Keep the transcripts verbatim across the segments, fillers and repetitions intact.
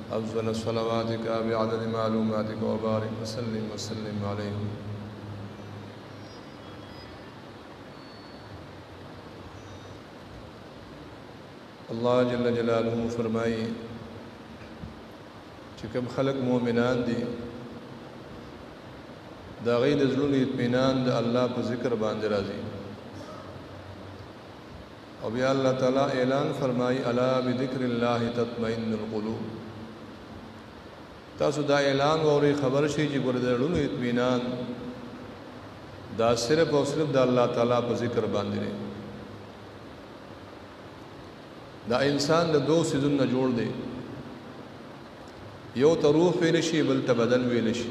أفضل صلواتك بعدد معلوماتك وبارك وسلم وسلم عليه. اللہ جل جلالہ فرمائی چې کوم خلق مؤمنان دي دا غي د زړونو اطمینان د الله په ذکر باندې راځي. او بیا الله تعالی اعلان فرمایي الا بذکر الله تطمئن القلوب. تاسو دا اعلان ووري خبر شي چې ګور د زړونو اطمینان دا صرف او صرف د الله تعالی په ذکر باندې دی. دا انسان د دوه سيزونو جوړ دی، یو ته روح ویل شي بل ته بدن ویل شي.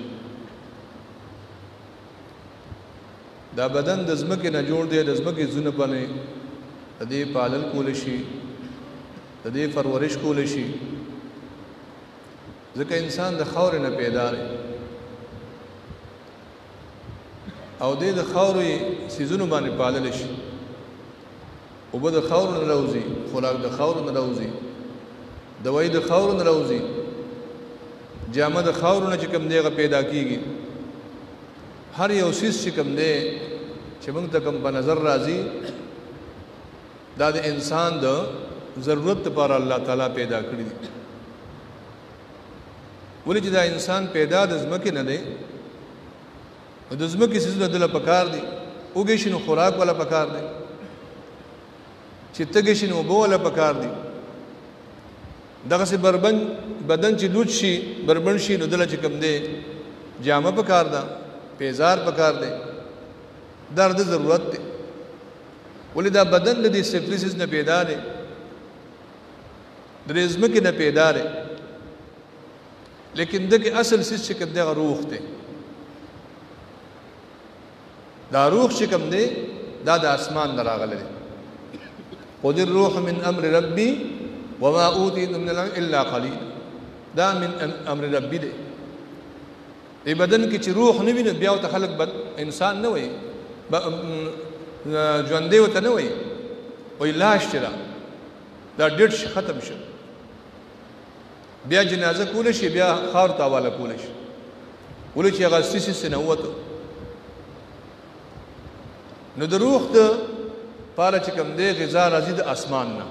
دا بدن د ځمکې نه جوړ دی، د ځمکې زونه باندې د دې پالل کول شي، د دې پرورش کول شي، ځکه انسان د خاورې نه پیدا دی او دې د خاورې سيزونو باندې پالل شي. اوبه د خاورو نه راوځي، خوراک د خاورو نه راوځي، دوای د خاورو نه راوځي، جامه د خاورو نه چې کوم دی هغه پیدا کیږي. هر یو سیس چې کوم دی چې موږ ته کوم په نظر راځي دا د انسان د ضرورت لپاره الله تعالی پیدا کړی دی. ولې چې دا انسان پیدا د ځمکې نه دی، د ځمکې سیزونه دله پکار دي، اوږې شي نو خوراک ولا پکار دی، چې تګې شي نو اوبه ولا پکار دي. دغسې بربند بدن چې لوچ شي بربند شي نو دله چې کوم دی جامه پکار ده، پیزار پکار دی، دا د ضرورت دی. ولې دا بدن د دې صفري سیز نه پیدا دی، د دې ځمکې نه پیدا دی، لیکن دغه اصل سیز چې کوم دی هغه روح دی. دا روح چې کوم دی دا د اسمان نه راغلی دی. خذ الروح من امر ربي وما اوتيتم من العلم الا قليلا. دا من امر ربي دی. ای بدن کې چې روح نه وي نو بیا ته خلق بد انسان نه وي، ژوندی ورته نه وي، وایي لاش چې دا دا ډېر شي ختم شي، بیا جنازه کولی شي، بیا خاور ته حواله کولی شي. ولې چې هغه سیسې نه ووتو. نو د روح د پاره چې کوم دی غذا راځي د اسمان نه،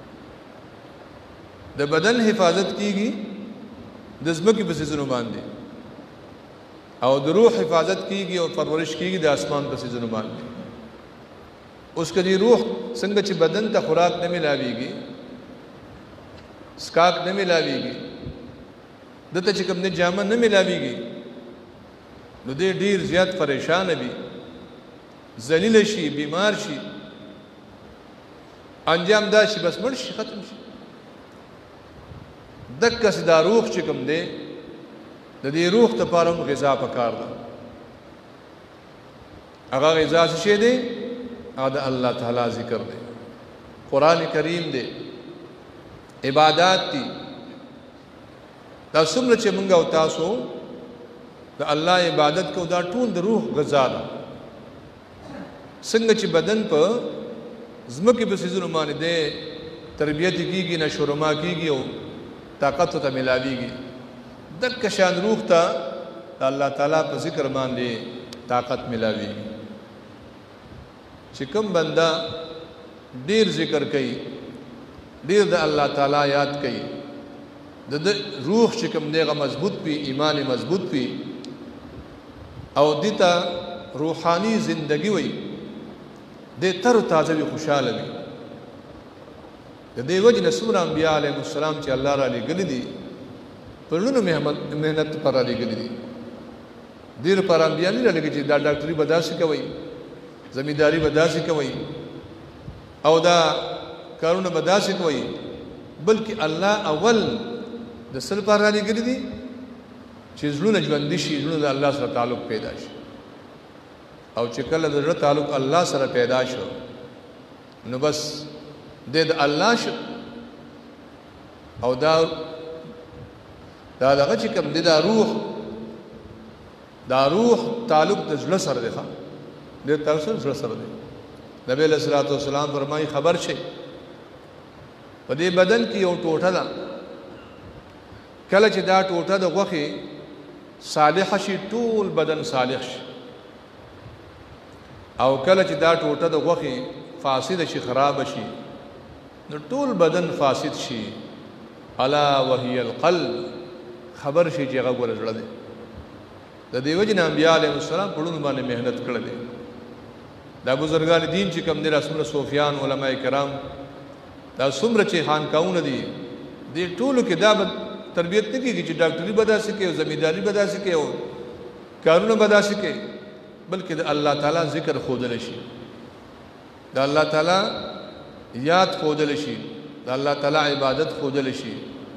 د بدن حفاظت کیږي د ځمکې په سیزونو باندې، او د روح حفاظت کیږي او پرورش کیږي د اسمان په سیزونو باندې. اوس کدی روح څنګه چې بدن ته خوراک نه ملاويږي، سکاک نه ملاويږي، دته چې کوم نه جامه نه ملاويږي، نو دې ډیر زیات پریشان وي، ذلیل شي، بیمار شي، انجام دا شي بس مړ شي، ختم شي. دکه سي دا روح چې کوم دی د دې روح ته پاره غذا پکار ده. هغه غذا څه شي دی؟ هغه د الله تعالی ذکر دی، قران کریم دی، عبادت دي. دا څومره چې موږ او تاسو د الله عبادت کو دا ټول د روح غذا ده. څنګه چې بدن په ځمکې په سيزونو باندې دی تربیت کیږي، نشورما کیږي او طاقت ته ملاويږي، دک شان روح ته الله تعالی په ذکر باندې طاقت ملاويږي. چې کوم بندا ډیر ذکر کوي، ډیر د الله تعالی یاد کوي، د روح چې کوم دیغه مضبوط وي، ایمان مضبوط وي، او دته روحاني زندگی وي، د تر تازه وي، خوشاله وي. د دې وجه نسور انبیاء علیهم السلام چې الله را لګل دي په لونو مهنت پر را لګل دي. ډیر پر انبیاء نه لګي چې دا ډاکټري بداسي کوي، زمینداری بداسي کوي، او دا کارونه بداسي کوي، بلکې الله اول د سل پر را لګل دي چې زړونه ژوند شي، زړونه د الله سره تعلق پیدا شي. او چې کله د زړه تعلق الله سره پیدا شو نو بس د الله شو. او دا دا دغه چې کوم د روح دا روح تعلق د زړه سره دی، ښه د تاسو زړه سره دی. نبی علیہ الصلوۃ والسلام فرمایي خبر شي په دې بدن کې یو ټوټه ده، کله چې دا ټوټه د غوښې صالح شي ټول بدن صالح شي او کله چې دا ټوټه د غوښې فاسد شي خراب شي نو ټول بدن فاسد شي الا وهي القلب خبر شي چې هغه ګوره زړه دی د دې وجې نه انبیاء علیهم السلام په ړوند باندې محنت کړی دی دا بزرګان دین چې کوم دی دا څومره صوفیان علما کرام دا څومره چې خانقاهونه دي دې ټولو کې دا تربیت نه کېږي چې ډاکټري به داسې کوي او زمینداري به داسې کوي او کارونه به داسې کوي بلکې د الله تعالی ذکر ښودلی شي د الله تعالی یاد ښودلی شي د الله تعالی عبادت ښودلی شي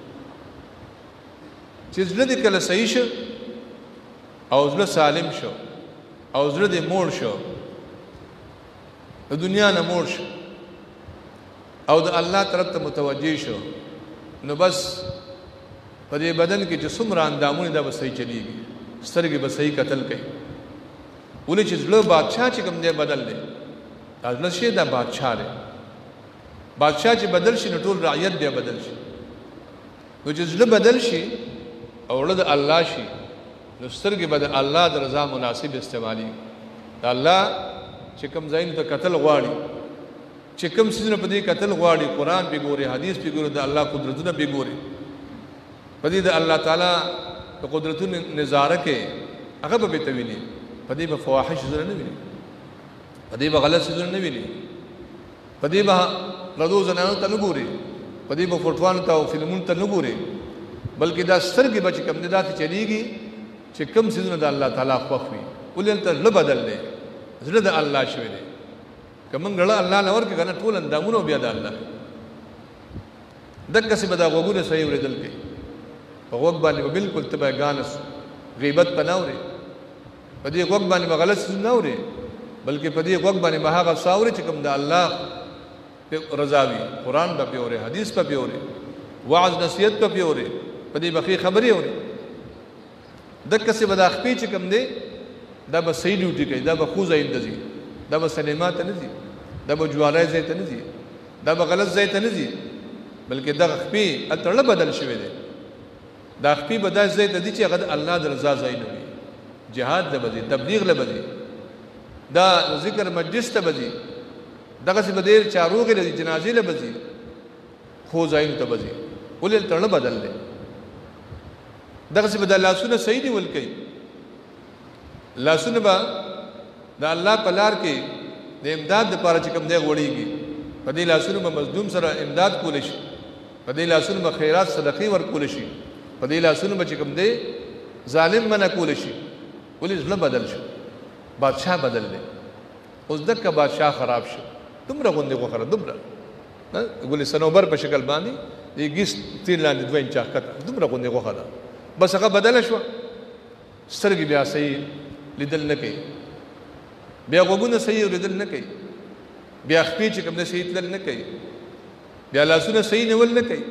چې زړه دې کله صحیح شو او زړه سالم شو او زړه دې موړ شو د دنیا نه موړ شو او د الله طرف ته متوجه شو نو بس په دې بدن کې چې څومره اندامونه دا به صحیح چلیږي سترګې به صحیح قتل کوي ولې چې زړه بادشاه چې کوم دی بدل دی دا زړه شي دا بادشاه دی بادشاه چې بدل شي نو ټول رعیت بیا بدل شي نو چې زړه بدل شي او زړه د الله شي نو سترګې به د الله د رضا مناسب استعمالي د الله چې کوم ځایونو ته قتل غواړي چې کوم څیزونه په دې قتل غواړي قرآن پې ګوري حدیث پې ګوري د الله قدرتونه پې ګوري په دې د الله تعالی د قدرتونو نظاره کې هغه به ته ویني په دې به فواحش څیزونه نه ویني په دې به غلط څیزونه نه ویني په دې به ردو زنانو ته نه ګوري په دې به فوټوانو ته او فلمونو ته نه ګوري بلکې دا سترګې به چې کوم دي داسې چلیږي چې کوم څیزونه د الله تعالی خوښ وي ولې هلته زړه بدل دی زړه د الله شوی دی که موږ زړه الله نه ورکړي که نه ټول اندامونه بیا د الله دقسې به دا غوږونه صحیح اورېدل کوي په غوږ باندې به بلکل ته به ګانس غیبت به نه اورې په دې غوږ باندې به غلط څیز نه اورې بلکې په دې غوږ باندې به هغه څه اورې چې کوم د الله رضا وي قرآن به پې اورې حدیث به پې اورې وعظ نصیحت به پې اورې په دې به ښې خبرې اورې دقسې به دا خپې چې کوم دی دا به صحیح ډیوټي کوي دا به ښو ځایونو ته ځي دا به سینما ته نه ځي دا به جواری ځای ته نه ځي دا به غلط ځای ته نه ځي بلکې دغه خپې هلته زړه بدل شوی دی دا خپې به داسې ځای ته ځي چې هغه د الله د رضا ځای نه وي جهاد ته به ځي تبلیغ له به ځي دا ذکر مجلس ته به ځي دغسې به ډېر چاروغې له ځي جنازې له به ځي ښو ځایونو ته به ځي ولې هلته زړه بدل دی دغسې به دا لاسونه صحیح نیول کوي لاسونه به د الله په لار کې د امداد دپاره چې کوم دی غوړېږي په دې لاسونو به مظلوم سره امداد کولی شي په دې لاسونو به خیرات صدقې ورکولی شي په دې لاسونو به چې کوم دی ظالم منع کولی شي ولې زړه بدل شو بادشاه بدل دی اوس دکه بادشاه خراب شو دومره غوندې غوښه دومره ګلې صنوبر په شکل باندې د ګیس تیر لاندې دوه انچه ښکته دومره غوندې غوښه ده بس هغه بدله شوه سترګې بیا صحیح لیدل نه کوي بیا غوږونه صحیح اورېدل نه کوي بیا خپې چې کوم دی صحیح تلل نه کوي بیا لاسونه صحیح نیول نه کوي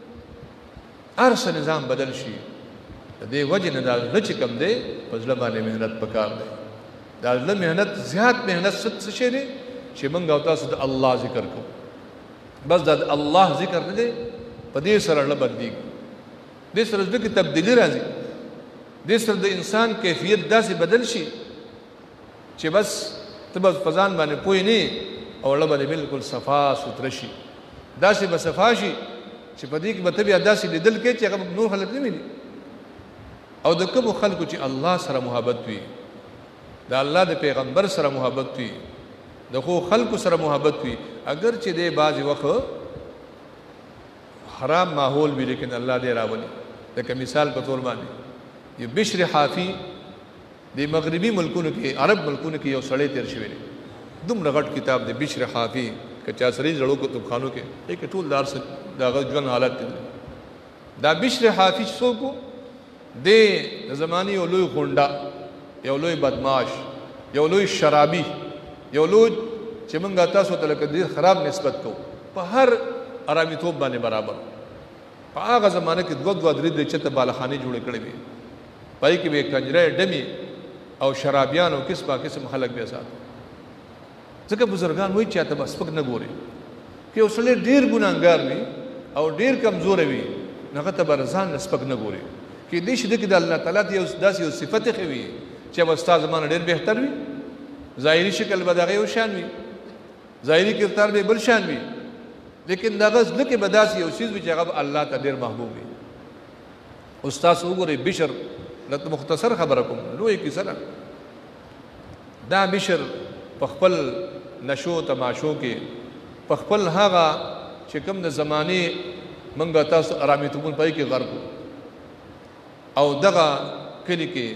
هر څه نظام بدل شي د دې وجې نه دا زړه چې کوم دی په زړه باندې محنت پکار دی دا زړه محنت زیات محنت څه شی دی چې موږ او تاسو د الله ذکر کوو بس دا د الله ذکر نه دی په دې سره زړه بدلېږي دې سره زړه کې تبدیلي راځي دې سره د انسان کیفیت داسې بدل شي چې بس ته به په ځان باندې پوه نه او زړه به دې بلکل صفا سوتره شي داسې به صفا شي چې په دې کې به ته بیا داسې لیدل کوې چې هغه نور خلک نه ویني او د کومو خلکو چې الله سره محبت وي د الله د پیغمبر سره محبت وي د خو خلکو سره محبت وي اگر چې دې بعضې وخت خراب ماحول وي لیکن الله دې راولي لکه مثال په طور باندې یو بشر حافي د مغربي ملکونو کې عرب ملکونو کې یو سړی تیر شوی دی دومره غټ کتاب دی بشر حافي که چا سړي زړو کتابخانو کې ایک ټول دار د هغه ژوند حالت دی دا بشر حافي څوک و د زمانې یو لوی غونډه یو لوی بدماش یو لوی شرابي یو لوی چې موږ تاسو ته لکه ډېر خراب نسبت کوو په هر ارامیتوب باندې برابر په هغه زمانه کې دوه دوه درې درې چته بالخانې جوړې کړې وې پای کې به کنجرې ډمې او شرابیان او قسمه قسم خلک به ساتي ځکه بزرګان وایي چې ته بس پک نه ګوري که یو سړی ډېر ګناهګار وي او ډېر کمزور وي هغه ته به ځان نه سپک نه ګوري کېدای شي دې کې د الله تعالی ته یو داسې یو صفت یې ښه وي چې به ستا زما نه ډېر بهتر وي ظاهري شکل به د هغه یو شان وي ظاهري کردار به بل شان وي لیکن د هغه زړه کې به داسې یو څیز وي چې هغه به الله ته ډېر محبوب وي اوس تاسو وګورئ بشر لته مختصر خبره کوم لوی کیسه ده دا بشر په خپل نشو تماشو کې په خپل هغه چې کوم د زمانې منګه تاسو ارامتون پای کې غرق او دغه کلی کې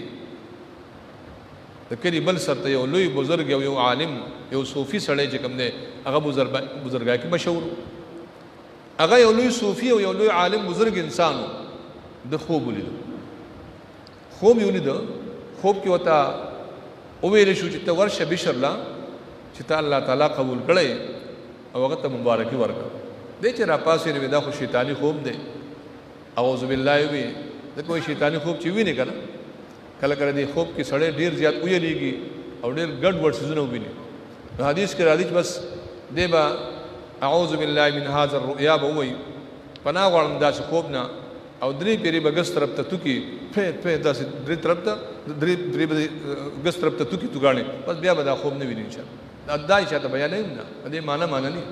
د کلی بل سرته یو لوی بزرګ یو یو عالم یو صوفي سړی چې کوم دی هغه بزرګا کې مشهور هغه یو لوی صوفي او یو لوی عالم بزرګ انسان د خوب ولید خوب یې ولید خوب کې وتا او ویل شو چې ته ورشه بشر لا چې ته الله تعالی قبول کړي او هغه ته مبارکي ورکړه دې چې را پاسې نه دا خو شیطانی خوب دی اعوذ بالله وی دا کوئی شیطانی خوب چې ویني کنه کله کله دې خوب کې سړی ډیر زیات ویریږي او ډیر ګډ وډ سيزونه ویني نو حدیث کې راځي چې بس دې با اعوذ بالله من هذا الرؤيا به وي پناه غواړم داسې خوب نه او درې پیری به ګس طرف ته توکي په په داسې درې طرف ته درې درې به ګس طرف ته توکي توګاڼي بس بیا به دا خوب نه ویني ان شاء الله دا دای شاته بیان نه دې معنا معنا نه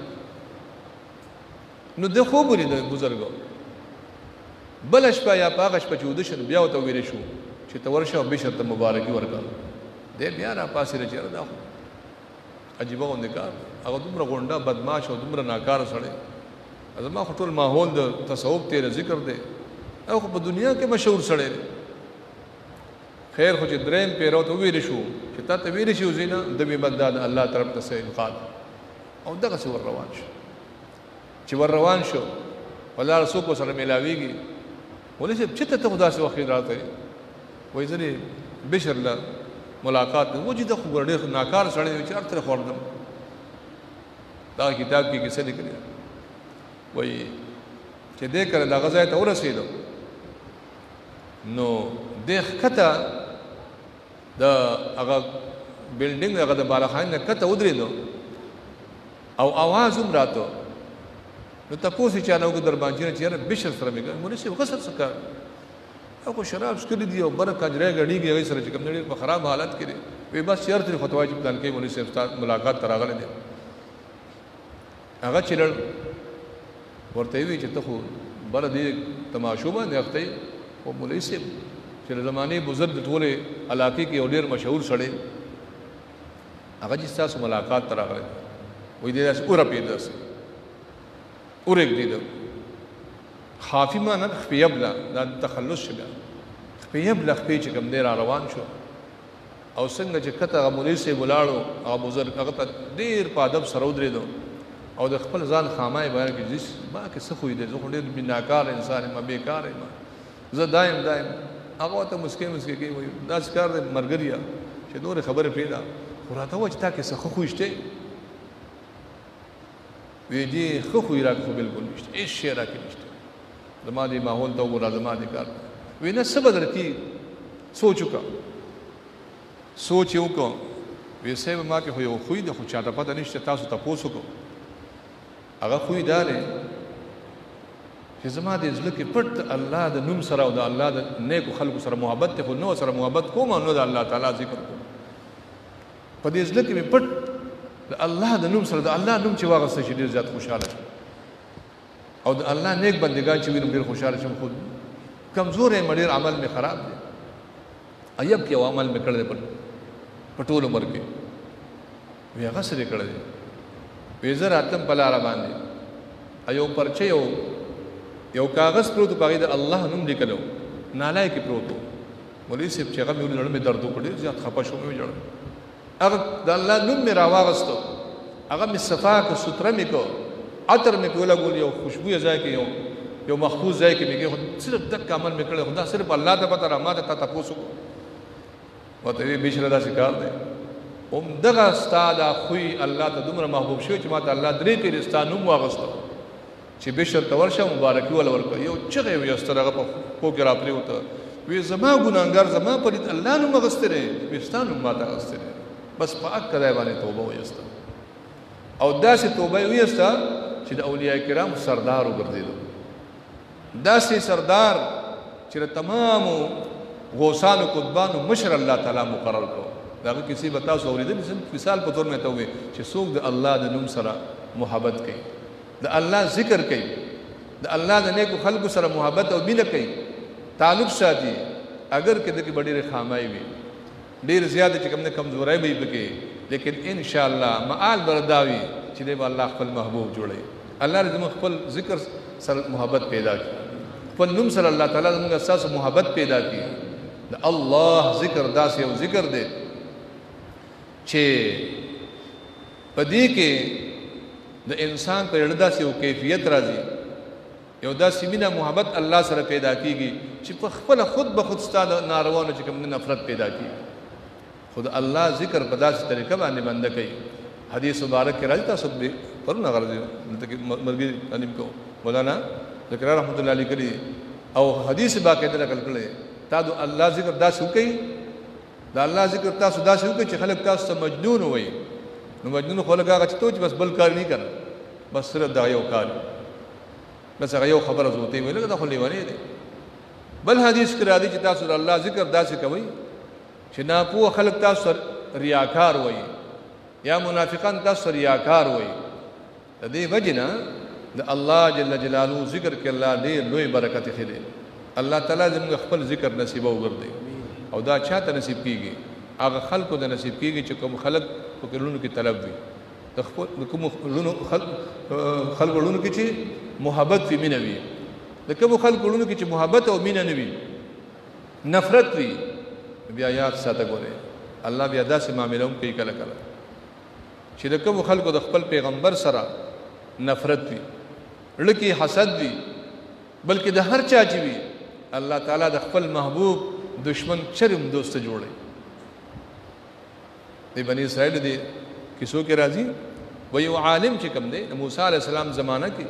نو د خوب ولید بزرګو بل شپه یا پاغه شپه چې ودشن بیا وته ویل شو چې ته ورشه بشر ته مبارکي ورکړه دې بیا را پاسې راځي دا عجیبه غونډه کار هغه دومره غونډه بدمعاش او دومره ناکار سړی ازما خو ټول ماحول د تصوف تیر ذکر دی او په دنیا کې مشهور سړی دی خیر خو چې دریم پیرو ته ویل شو چې تا ته ویل شي زینا د می بداد الله طرف ته سې انقاد او دغه څه ور روان شو چې ور روان شو ولا رسول کو سره ملاویږي ولې چې ته ته خدا سره وخت راته وای ځنی بشر لا ملاقات وجد خو ګرډه ناکار سړی چې ارتر خوردم دا کتاب کې کیسه لیکلې وای چې دې کړه دا غزا ته ورسېدو نو د خطه د هغه بلډینګ هغه د بالاخان نه کته ودرېدو او आवाज هم راته نو تاسو چې نه وګ در باندې چې بشر سره میګ مونږ څه وکړ څه او کو شراب سکلی دی او برکه جره غړیږي هغه سره چې کوم نړۍ په خراب حالت کې دی وی بس شرط لري فتوا چې پلان کې مونږ سره ملاقات تراغله دي هغه چلل ورته وی چې ته خو بل دې تماشو باندې وختي او مولوی صاحب چې زمانه بزرګ ټوله علاقې کې ډېر مشهور سړی هغه چې تاسو ملاقات تراغله وې دې اس اور پیدا سي اور یک دې خافي ما نه خپيبلا دا تخلص شګه خپيبلا خپي چې کوم ډیر روان شو او څنګه چې کته مولوی صاحب ولاړو او بزرګ هغه ته ډیر په ادب سره ودرېدو او د خپل ځان خامای بیان کې جس ما کې څه خوې دې زه ډېر بناکار انسان ما بیکار ما زه دایم دایم هغه ته مسکه مسکه کې وي دا ښکار د مرګریا چې نور خبره پیدا وراته و چې تا کې څه خوښته وی دې خو خو راک خو بالکل نشته هیڅ شی راک نشته زما دې ماحول ته وګوره زما دې کار وینه څه بدل کی سوچ وکړه سوچ یو کو وی سه ما کې خو یو خوې د خو چاته پته نشته تاسو ته پوسو کو هغه خوې دارې چې زما دې ځل کې پټ الله د نوم سره او د الله د نیکو خلکو سره محبت ته خو نو سره محبت کوم نو د الله تعالی ذکر کوم په دې ځل کې پټ د الله د نوم سره د الله نوم چې واغسته شي ډېر زیات خوشاله او د الله نیک بندگان چې وینم ډېر خوشاله شم خود کمزور یې مډیر عمل می خراب دی ایب کې عمل می کړل په پټول عمر کې وی هغه سره کړل وی زر اتم په لار باندې ایو پرچه یو یو کاغذ پروت پاګې د الله نوم لیکلو نالای کې پروت مولوی صاحب چې هغه مې لړ مې درد وکړ زیات خپه شوم مې جوړ هغه د الله نوم مې راواغستو هغه مې صفا کو ستره مې کو عطر مې کوله ګول یو خوشبو ځای کې یو یو محفوظ ځای کې مې صرف دک عمل مې کړل خدا صرف الله ته پته را ما ته تاسو کو وته وی بشره دا شکار دی هم دغه استاد خوې الله ته دومره محبوب شو چې ما ته الله درې پیرستانو واغستو چې بشر ته ورشه مبارکي ول ورکو یو چغه وي استرغه په کو کې را پری وته وی زما ګناګار زما پر الله نو مغستره وستانو ما ته غستره بس پاک کړه باندې توبه ویسته او داسې توبه ویسته چې د اولیاء کرام سردار وګرځیدو داسې سردار چې د تمامو غوثانو قطبانو مشر الله تعالی مقرر کړو. د هغه کیسې به تاسو اورېدلې. مثال په طور مې ته ووایي چې څوک د الله د نوم سره محبت کوي، د الله ذکر کوي، د الله د نیکو خلکو سره محبت او مینه کوي، تعلق ساتي، اگر کې دغه ډېرې خامای وي، ډېر زیات چې کوم نه کمزورای به پکې، لیکن ان شاء الله معال برداوي چې دی الله خپل محبوب جوړي. الله دې موږ خپل ذکر سره محبت پیدا کړي، خپل نوم سره الله تعالی موږ اساس محبت پیدا کړي. د الله ذکر داسې یو ذکر دی چې پدې کې د انسان په اړه داسې یو کیفیت راځي، یو داسې مینه محبت الله سره پیدا کیږي چې په خپل خود به خود ستاسو ناروانو چې کوم نفرت پیدا کیږي. خود الله ذکر په داسې طریقه باندې بنده کوي. حدیث مبارک کې راځي، تاسو به پرونه غرض دلته مرګي تعلیم کو مولانا ذکر رحمت الله علیه کړي او حدیث باقاعده نقل کړي. تاسو الله ذکر داسې وکړي، دا الله ذکر تاسو داسې وکړي چې خلک تاسو ته مجنون وایي. نو مجنون خلک هغه چې ته بس بل کار نه کوي، بس صرف دا یو کار، بس هغه یو خبره زوته وي، لکه دا خو لیوانې دی. بل حدیث کې راځي چې تاسو الله ذکر داسې کوي چې ناپوه خلک تاسو ریاکار وایي یا منافقان تاسو ریاکار وایي. د دې وجه نه د الله جل جلاله ذکر کې الله ډېر لوی برکت خېلې. الله تعالی زموږ خپل ذکر نصیب وګرځي او دا چاته نصیب کیږي؟ هغه خلکو د نصیب کیږي چې کوم خلک په کلونو کې طلب وي، د خپل کوم لونو خلک خلک لونو کې چې محبت وي، مینه وي. د کوم خلک لونو کې چې محبت او مینه نه وي، نفرت وي، بیا یاد ساته ګوره الله بیا داسې معاملې هم کوي کله کله چې د کوم خلکو د خپل پیغمبر سره نفرت وي، لکه حسد وي، بلکې د هر چا چې وي الله تعالی د خپل محبوب دشمن چرم دوست جوړي. دی بنی اسرائیل دی کیسو کې راځي و یو عالم چې کوم دی موسی علیہ السلام زمانہ کې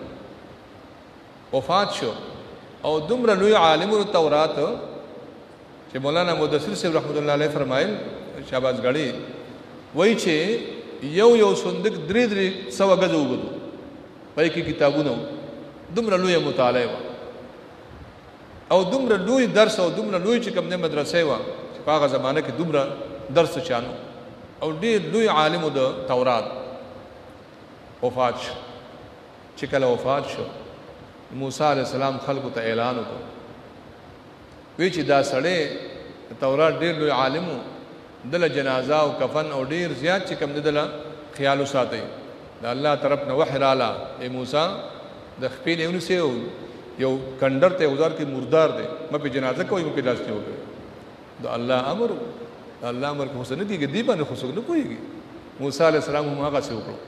وفات شو او دومره لوی عالم التورات چې مولانا مدثر صاحب رحمت الله علیه فرمایل شاباش غړي وای چې یو یو صندوق درې درې سو غزو وګدو پای کې کتابونه دومره لوی مطالعه و او دومره لوی درس او دومره لوی چې کوم نه مدرسې و چې په هغه زمانہ کې دومره درس چانو او ډېر لوی عالم د تورات وفات شو. چې کله وفات شو موسی علیہ السلام خلکو ته اعلان وکړ، وی چې دا سړی تورات ډېر لوی عالم و، دله جنازه او کفن او ډېر زیات چې کوم دله خیال وساتئ. د الله طرف نه وحی رااله، ای موسی د خپل یونسه یو کندر ته وزار کې مردار دی، مې په جنازه کوي، مې په لاس کې وکړي. د الله امر د الله امر کو حسن دي کې دی باندې خو څنګه کويږي. موسی عليه السلام هم هغه څه وکړو.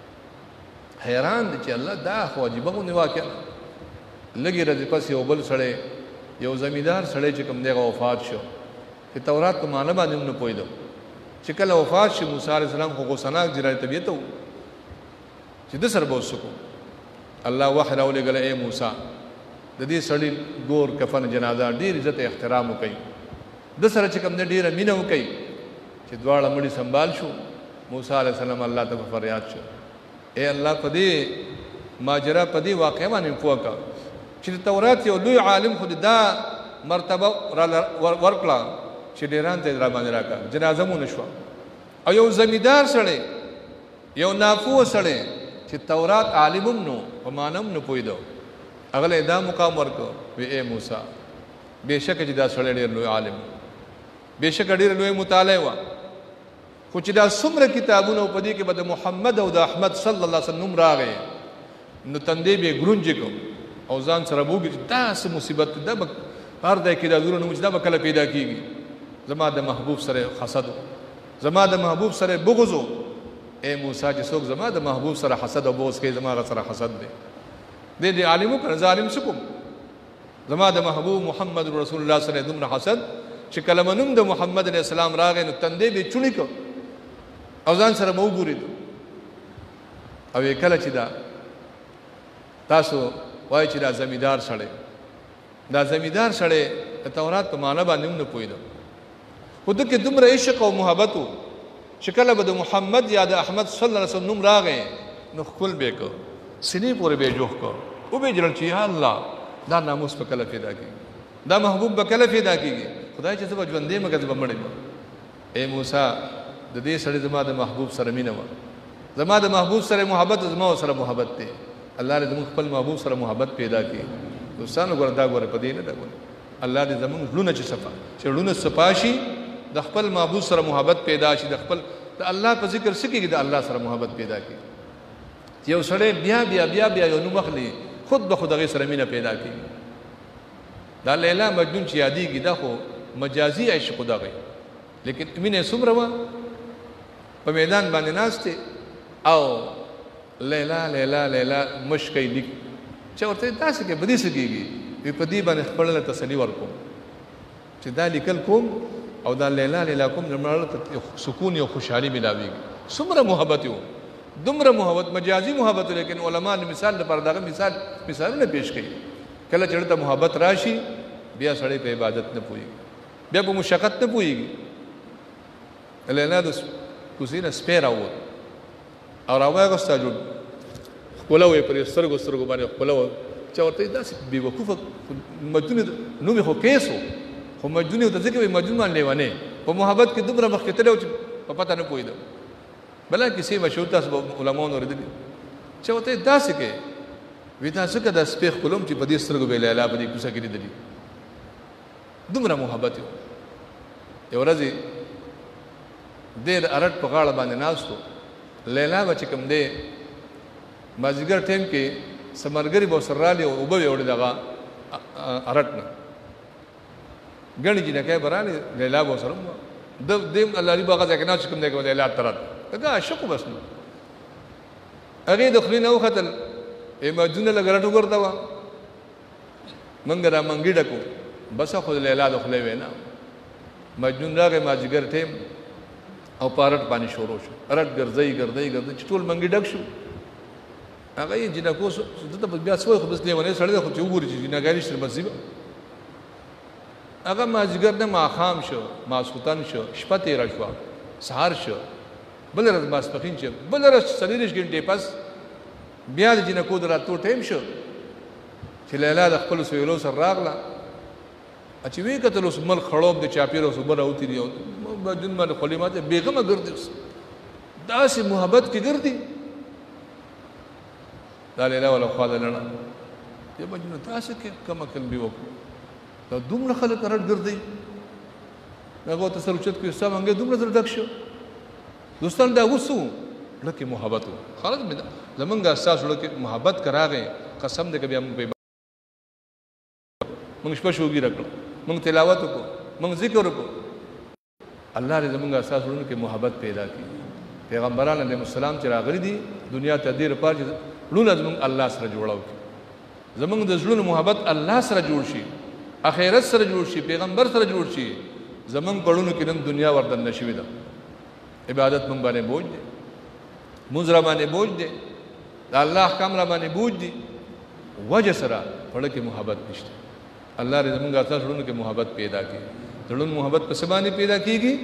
حیران دي چې الله دا خو عجیبه غو واقعا لګي راځي پس یو بل سړی یو زمیدار سړی چې کوم دی وفات شو چې تورات په معنا باندې نه پوهیدو. چې کله وفات شي موسی عليه السلام خو غوسناک جرای طبيعت وو چې د سر بوسکو الله وحی راولېږل، اے موسی د دې سړی ګور کفن جنازه ډېر عزت احترام وکړي، د سره چې کوم ډېر مینه وکړي. چې دواړه مړي سنبال شو، موسی عليه السلام الله ته فریاد شو، اے الله په دې ماجرا په دې واقعه باندې پوښتنه چې تورات یو لوی عالم خو دا مرتبه ورکړه چې ډیران ته را باندې راکړه، جنازه مو نشو. او یو زمیدار سره یو نافو سره چې تورات عالمم نو په مانم نه پویدو، هغه دا مقام ورکو، وی اے موسی بهشکه چې دا سره ډیر لوی عالم، بهشکه ډیر لوی مطالعه و، خو چې دا څومره کتابونه په دې کې به د محمد او د احمد صلی الله علیه وسلم راغی نو تندې به ګرونج کو او ځان سره وګوري دا څه مصیبت ده، به هر ځای کې دا ګورونه مجدا به کله پیدا کیږي. زما د محبوب سره حسد، زما د محبوب سره بغض. اے موسی چې څوک زما د محبوب سره حسد او بغض کوي، زما سره حسد دی. دې دې عالمو پر ظالم شکم، زما د محبوب محمد رسول الله صلی الله علیه وسلم حسد چې کلمه نوم د محمد علیه السلام راغی نو تندې به چونی کو او ځان سره مو ګوري. او کله چې دا تاسو وای چې دا زمیدار سره دا زمیدار سره د تورات په معنا باندې نه پوهیدو، خو دغه دومره عشق او محبت چې کله به د محمد یا د احمد صلی الله علیه وسلم نوم راغی نو خپل به کو سینې پورې به جوخ کو او به جوړ چې یا الله دا ناموس په کله پیدا کېږي دا محبوب به کله پیدا کېږي خدای چې زه به ژوندی یم که زه به مړ یم اے موسی د دې سړي زما د محبوب سره مینه وه زما د محبوب سره محبت زما سره محبت دی الله دې زموږ خپل محبوب سره محبت پیدا کړي دوستانو ګوره دا ګوره په دې نه ده ګوره الله دې زموږ زړونه چې صفا چې زړونه صفا شي د خپل محبوب سره محبت پیدا شي د خپل د الله په ذکر څه کېږي د الله سره محبت پیدا کړي چې یو سړی بیا بیا بیا بیا یو نوم اخلي خود به خود هغې سره مینه پیدا کړي دا لیلا مجنون چې یادېږي دا خو مجازي عشق خو دغی لیکن مینه څومره وه په میدان باندې ناست او لیلا لیلا لیلا مشکې لیک چې ورته داسې کې بدې څه کېږي وي په دې باندې خپله تسلي ورکوم چې دا لیکل کوم او دا لیلا لیلا کوم زما سکون او خوشحالي ملاویږي څومره محبت یو دومره محبت مجازي محبت لیکن علما د مثال لپاره دغه مثال مثالونه پیش کوي کله چې ورته محبت راشي بیا سړی په عبادت نه پوهېږي بیا په مشقت نه پوهېږي لیلا د کوڅې نه سپی راووت او راواغسته جوړ ښکله وه یې پرې سترګو سترګو باندې ښکله وه چا ورته داسې بېوقوفه مجنون نوم یې خو کیس و خو مجنون یې ورته ځکه وایي مجنون باندې لیونی په محبت کې دومره مخکې تللی و چې په پته نه پوهېده بله کیسې مشهور تاسو به علماونو اورېدلي چې ورته داسې کې وي دا ځکه دا سپی ښکلوم چې په دې سترګو به یې لیلا په دې کوڅه کې لیدلي دومره محبت یو یو ورځ دی د ارټ په غاړه باندې ناست و لیلا به چې کوم دی مازدیګر ټایم کې څه ملګري به ورسره رالي او اوبه به یې وړې دغه ارټ نه ګڼې جینکۍ به رالې لیلا به ورسره د دې لاري به هغه ځای کې ناست چې کوم دی که لیلا ته راته دغه عاشق و بس نو هغې د خولې نه وختل ای مجنونه لږ رټ وګرځوه موږ را منګي ډکو بس خو د لیلا د خولې وینا مجنون راغی مازدیګر ټایم او په رټ باندې شروع شو رټ ګرځئ ګرځئ ګرځئ چې ټول منګي ډک شو هغه یې جنکو دته بیا څه وایي خو بس لیونی سړی دی خو چې وګوري چې جنګاري شته بس ځي به هغه مازدیګر نه ماښام شو ماسخوتن شو شپه تېره شوه سهار شو بله ورځ ماسپښین چې بله ورځ څلېرویشت ګنټې پس بیا د جنکو د راتلو ټایم شو چې لیلا د خپلو سویلو سره راغله چې ویې کتل اوس مل خړوب د چاپېره اوس اوبه راوتېدي او مجنون باندې خولې ماته بېغمه ګرځي اوس داسې محبت کې ګرځي دا لیلا والا خوا ده لړه دې مجنون تاسې کې کم عقل بې وکړو دا دومره خلک رټ ګرځي هغه ورته سر اوچت کړي ستا منګی دومره زر ډک شو دوستان دا اوس و زړه کې محبت و خلاص زمونږ ستاسو زړه کې محبت که راغی قسم دی که بیا موږ موږ شپه شوګي راکړو موږ تلاوت وکړو موږ ذکر وکړو الله دې زمونږ ستاسو زړونو کې محبت پیدا کړي پیغمبران علیهم السلام چې راغلي دي دنیا ته دې لپاره چې زړونه زمونږ الله سره جوړه وکړي زمونږ د زړونو محبت الله سره جوړ شي اخرت سره جوړ شي پیغمبر سره جوړ شي زمونږ پړونو کې نن دنیا وردن شوې ده عبادت مونږ باندې بوج دی مونځ را باندې بوج دی د الله احکام را باندې بوج دي وجه سره پړه کې محبت نشته الله دې زمونږ تاسو زړونو کې محبت پیدا کړي زړونو محبت په څه باندې پیدا کېږي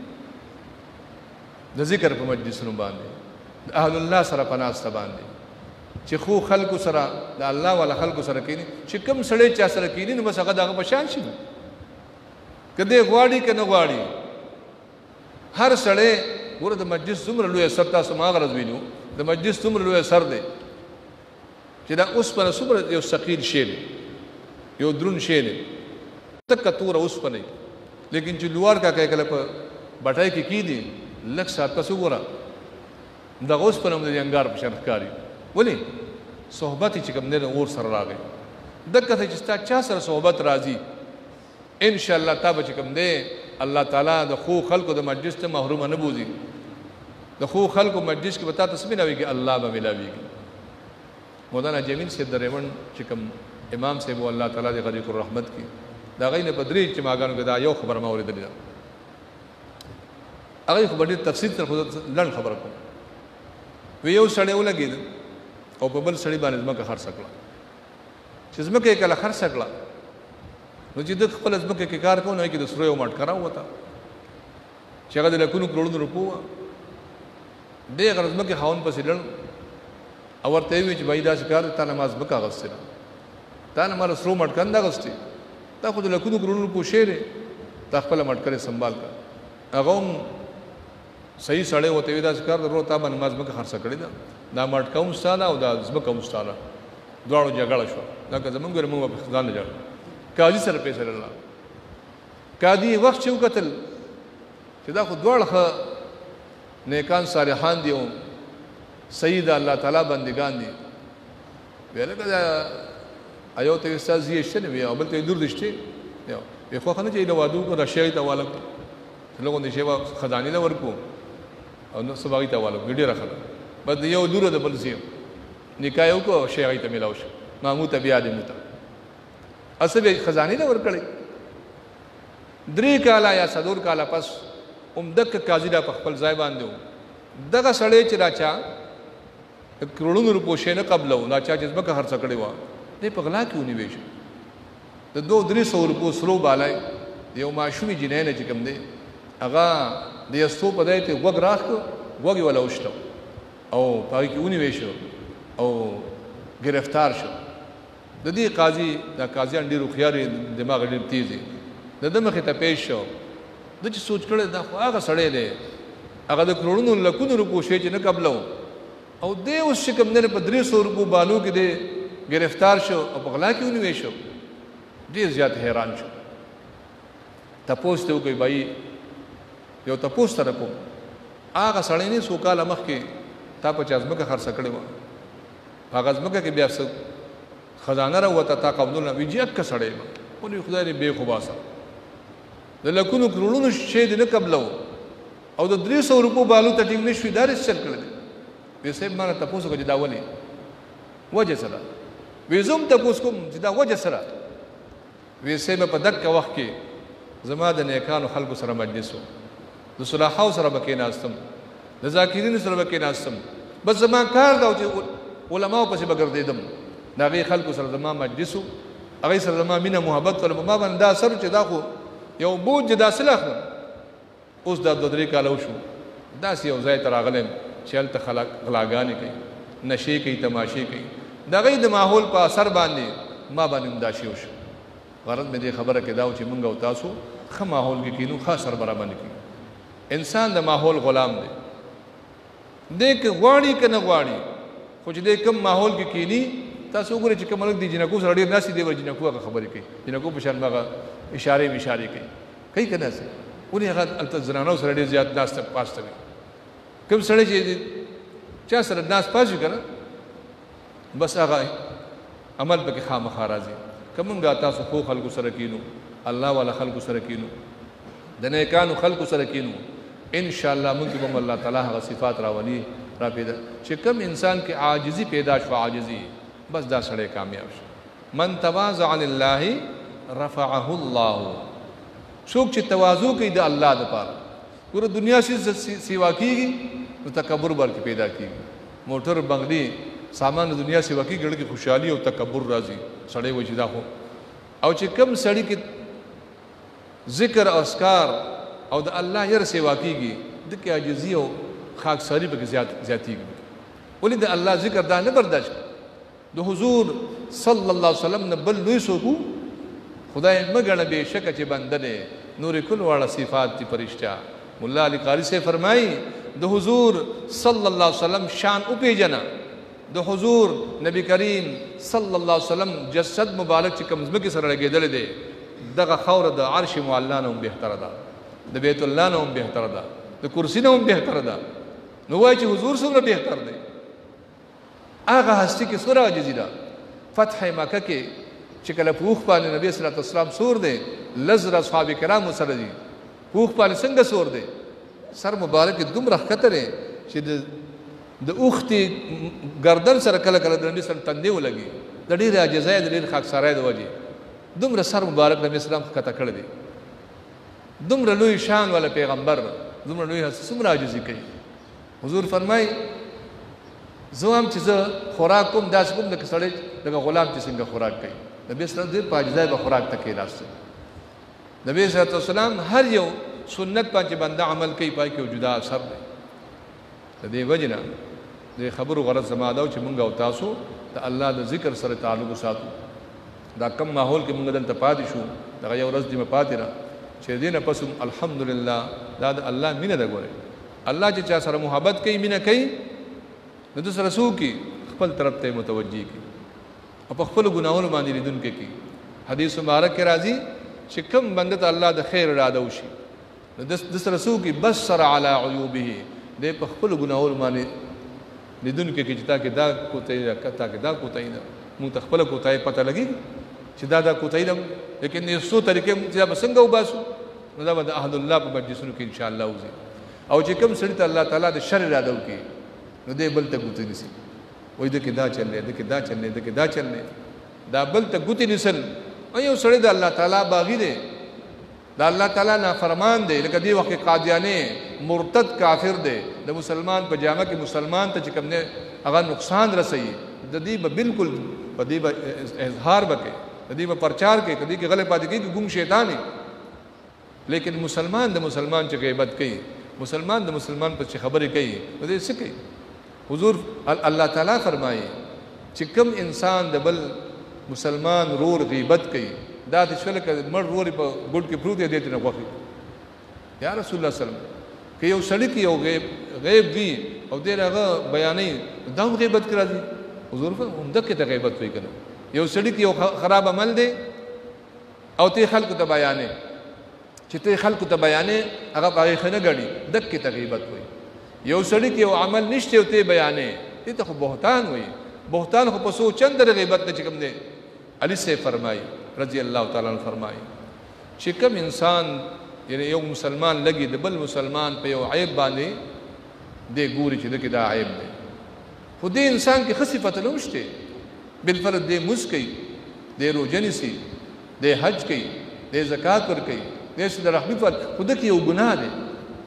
د ذکر په مجلسونو باندې د اهل الله سره په ناسته باندې چې خو خلکو سره د الله والا خلکو سره کېني چې کوم سړی چا سره کېني نو بس هغه د هغه په شان شي که دی غواړي که نه غواړي هر سړی ګوره د مجلس څومره لوی سر تاسو ما غرض وینو د مجلس څومره لوی سر دی چې دا اوسپنه څومره یو ثقیل شی دی یو درون شی دی تکه توره اوسپنه لیکن چې لوړ کا کوي کله په بټای کې کېدي لږ ساعت پس وګوره دغه اوسپنه هم د انګار په شان ښکاري ولې صحبت چې کوم دی اور سره راغی دقه چې ستا چا سره صحبت راځي ان شاء الله تا به چې کوم دی الله تعالی د خو خلکو د مجلس ته محروم نه بوزي د خو خلکو مجلس کې به تا ته څه ملاویږي الله به ملاویږي مولانا جمیل صاحب د ریوند چې کوم امام صاحب و الله تعالی د غریق الرحمت کې دا غي نه بدري چې ماګانو کې دا یو خبر ما اورېدلې ده هغه خو ډېر تفصیل تر خو لړ خبره کوم وی یو سړی ولګید او په بل سړی باندې ځمکه خرڅ کړه چې ځمکه یې کله خرڅ کړه نو چې د خپل ځمکه کې کار کوو نو کې د سره یو مټکره وته چې هغه د لکونو کروڑونو روپو وه دی هغه ځمکې خاوند پسې لړ او ورته یې وویل چې بھائی داسې کار دی تا نه ما ځمکه اخیستې ده تا نه مال سرو مټکن دغستې دا خو د لکونو کروڑونو روپو شی دی تا خپله مټکن سنبال کړه هغه هم صحیح سړی ورته وي داسې کار درلو تا باندې ما ځمکه خرڅه کړې ده دا مټکه هم ستا ده او دا ځمکه هم ستا ده دواړو جګړه شوه لکه زمونږ ویل مونږ به ځان نه جګړه قاضي سره پیسې لرله قاضي وخت چې وکتل چې دا خو دواړه ښه نیکان صالحان دي او صحیح ده الله تعالی بندګان دي ویل لکه دا ایو ته ستا زیه شته نه وي او بل ته دور دي شته وی خو نه چې له وادو کو راشي ته والا لوګو دې شی خزانه له ورکو او نو سباغي ته والا ګډي راخله بد یو دور ده بل زیه نکاح یو کو شی ته ملاو شو مامو ته بیا دې مت اسبه خزانه له ورکړي درې کاله یا څلور کاله پس عمدک قاضي دا په خپل ځای باندې دغه سړی چې راچا کروڑونو روپو شی نه قبلو نا چا چې ځمکه خرڅه کړې وه دې په غلا کې ونیوی شو د دوه درې سوه روپو سرو بالای د یو ماشومې جینۍ نه چې کوم دی هغه د یستو په ځای ته غوږ راښ کړو غوږ یې وله وشته او په هغې کې ونیوی شو او ګرفتار شو د دې قاضي دا قاضیان ډېر هوښیار دماغ ډېر تیز دی د ده مخې ته پیش شو ده چې سوچ کړی دا خو هغه سړی دی هغه د کروڑونو لکونو روپو شی چې نه قبلو او دی اوس چې کوم دی په درې سوه روپو بالو کې دی گرفتار شو او په غلا کې ونیوی شو ډېر زیات حیران شو تپوس ته وکړئ بھائی یو تپوس ته کوم هغه سړی نه څو کاله مخکې تا په چا ځمکه خرڅه کړې وه په هغه ځمکه کې بیا څه خزانه راووته تا قبضونه وي چې اکه سړی یم ولې خدای دې بې خوباسه د لکونو کروڑونو شی دې نه قبلو او د درې سوه روپو بالو ته ټینګ نه شوي دا رس چل کړی دی وی صاحب ما نه تپوس وکړه چې دا ولې وجه څه ده وی زه هم تپوس کوم چې دا وجه څه ده وی صاحب په دقه وخت کې زما د نیکانو خلکو سره مجلس و د صلاحاو سره به کېناستم د ذاکرینو سره به کېناستم بس زما کار دا و چې علماو پسې به ګرځېدم د هغې خلکو سره زما مجلس و هغې سره زما مینه محبت وله په ما باندې دا اثر چې دا خو یو بوج چې داسې اخلم اوس دا دوه درې کاله وشو داسې یو ځای ته راغلی یم چې هلته خلک غلاګانې کوي نشې کوي تماشې کوي د هغې د ماحول په اثر باندې ما باندې هم دا شی وشو غرض مې دې خبره کې دا و چې موږ او تاسو ښه ماحول کې کینو ښه اثر به راباندې کړي انسان د ماحول غلام دی دی که غواړي که نه غواړي خو چې دی کوم ماحول کې کیني تاسو وګورئ چې کوم هلک دی جنکو سره ډېر ناستې دی وایي جنکو هغه خبرې کوي جنکو په شان به هغه اشارې مشارې کوي کوي که نه سي ولې هغه هلته زنانو سره ډېر زیات ناسته پاسته وي کوم سړی چې چا سره ناست پاس وي که نه بس هغه عمل پکې خامخا راځي که مونږ تاسو خو خلکو سره کینو الله والا خلکو سره کینو د نیکانو خلکو سره کینو انشاءالله مونږ کې به هم الله تعالی هغه صفات راولي را پیدا چې کم انسان کې عاجزي پیدا شوه عاجزي بس دا سړی کامیاب شو من تواضع لله رفعه الله څوک چې تواضع کوي د الله دپاره پوره دنیا سیوا کېږي نو تکبر بلکې پیدا کېږي موټر بنګلې سامان د دنیا سیوا کېږي زړه کې خوشحالي او تکبر راځي سړی وایي چې دا خو او چې کم سړي کې ذکر او اذکار او د الله یره سیوا کېږي د کې عاجزي او خاکساري پکې زیات زیاتېږي ولې د الله ذکر دا نه برداشت د حضور صلی الله علیه وسلم نه بل لوی څوک خدای مه ګڼه بې شکه چې بنده دی نور کل واړه صفات دي فرشته مولا علی قاری سے فرمایي د حضور صلی الله علیه وسلم شان وپېژنه د حضور نبی کریم صلی الله علیه وسلم جسد مبارک چې کوم ځمکې سره لګېدلی دی دغه خاوره د عرش معلا نه هم بهتره ده د بیت الله نه هم بهتره ده د کرسي نه هم بهتره ده نو وایي چې حضور څومره بهتر دی هغه هستي کې څومره عاجزي ده فتح مکه کې چې کله په اوښ باندې نبي صلی الله علیه وسلم سور دی لزر اصحاب کرامو سره دي اوښ باندې څنګه سور دی سر مبارک دومره ښکته دی چې د اوښتې ګردن سره کله کله د نبي صلی الله تندې ولګي د ډېرې عاجزۍ د ډېر خاکسارۍ د وجې دومره سر مبارک نبي اسلام ښکته کړی دی دومره لوی شان والا پیغمبر دومره لوی څومره عاجزي کوي حضور فرمایي زه هم چې زه خوراک کوم داسې کوم لکه سړی لکه غلام چې څنګه خوراک کوي نبي اسلام ډېر په عاجزۍ به خوراک ته کېناسته نبي صلی الله علیه وسلم هر یو سنت باندې بنده عمل کوي پای کې جدا اثر دی د دې وجې نه د خبرو غرض زما دا و چې موږ او تاسو د الله د ذکر سره تعلق وساتو دا کم ماحول کې موږ دلته پاتې شو دغه یو ورځ دې مې پاتې را چې دې نه پس الحمدلله دا د الله مینه ده. ګوره الله چې چا سره محبت کوي مینه کوي نو د سره څوک خپل طرف ته متوجي کوي او په خپل ګناهونو باندې لیدونکي کوي. حدیث مبارک کې راځي چې کوم بنده ته الله د خیر اراده وشي نو د سره څوک بصر علی عیوبه دې په خپل ګناهونو باندې لیدونکي کوي چې تا کې دا کوتای ده تا کې دا کوتای ده موږ ته خپل کوتای پته لګي چې دا دا کوتای ده لیکن یې څو طریقې موږ څنګه څنګه وباسو نو دا د اهل الله په مجلسونو کې ان شاء الله وځي. او چې کوم سړی ته الله تعالی د شر اراده وکړي نو دې بل ته ګوتې نیسي وایي د کې دا چلې د کې دا چلې د کې دا چلې دا بل ته ګوتې نیسل. او یو سړی د الله تعالی باغی دی دا الله تعالی نافرمان دی لکه دې وخت کې قادیانې مرتد کافر دی د مسلمان په جامه کې مسلمان ته چې کوم نه هغه نقصان رسوي د دې به بالکل په دې به اظهار وکړي د دې به پرچار کوي کدي کې غلط پاتې کېږي ګم شیطان دی. لیکن مسلمان د مسلمان چې غیبت کوي مسلمان د مسلمان په چې خبرې کوي نو دې څه کوي. حضور الله تعالی فرمایي چې کوم انسان د بل مسلمان رور غیبت کوي دا د شل کې مړ رور په ګډ کې پروت دی دې نه غوښي. یا رسول الله صلی الله علیه وسلم که یو سړی کې یو غیب غیب وي او دې هغه بیانې دا غیبت کړی دی حضور په عمده کې ته غیبت وی کنه. یو سړی کې یو خراب عمل دی او ته خلکو ته بیانې چې ته خلکو ته بیانې هغه هغه خنه غړي دک کې ته غیبت وی. یو سړی کې یو عمل نشته او ته بیانې دې ته خو بهتان وی. بهتان خو په سو چند غیبت نه چکم دی. علی سے فرمایي رضی الله تعالی عنہ فرمایي چې کوم انسان یعنی یو مسلمان لګي د بل مسلمان په یو عیب باندې دې ګوري چې دغه دا عیب دی خو دې انسان کې خصيفت لومشته بالفرض دې مسکی دې روزنيسي دې حج کوي دې زکات ور کوي دې سود رحمی پر خود کې یو ګناه دی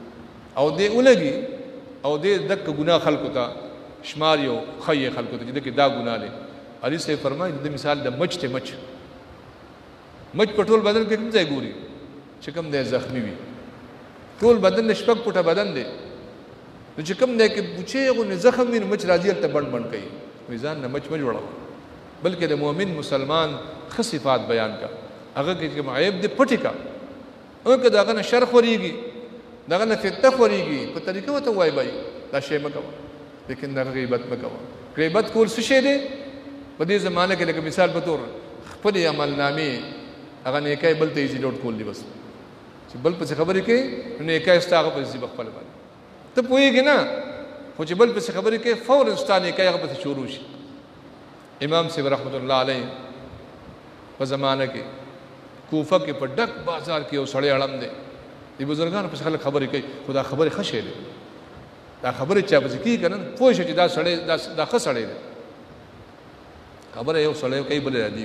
او دې ولګي او دې دک ګناه خلقو ته شمار یو خی خلقو ته دې کې دا ګناه دی. علی سے فرمایي د مثال د مچ ته مچ مچ پټول بدن کې کوم ځای ګوري چې کوم دې زخمی وي ټول بدن شپږ پټه بدن دی نو چې کوم دې کې بوچې غو نه زخم وي مچ راځي ته بند بند کوي میزان نه مچ مچ وړو بلکې د مؤمن مسلمان خصيفات بیان کا هغه کې کوم عیب دې پټی کا او که داغه نه شر خوريږي داغه نه فتنه خوريږي په طریقه وته وای بای دا شی مکو لیکن دا غیبت مکو. غیبت کول څه شی دی په دې زمانه کې لکه مثال په تور خپل عمل نامې هغه نه کوي بل ته یې لوټ کول دی بس چې بل په خبرې کې نه کوي ستاغه په ځي خپل باندې ته پوهیږي نه خو چې بل په خبرې کې فورا ستانه کوي هغه په شروع شي. امام صاحب رحمت الله علیه په زمانه کې کوفه کې په ډک بازار کې یو سړی اړم دی دی بزرګانو په خلک خبرې کوي خدا خبرې خشه دی دا خبرې چا په کې کنه پوه شي چې دا سړی دا ښه سړی دی خبره یو سړی کوي بل راځي.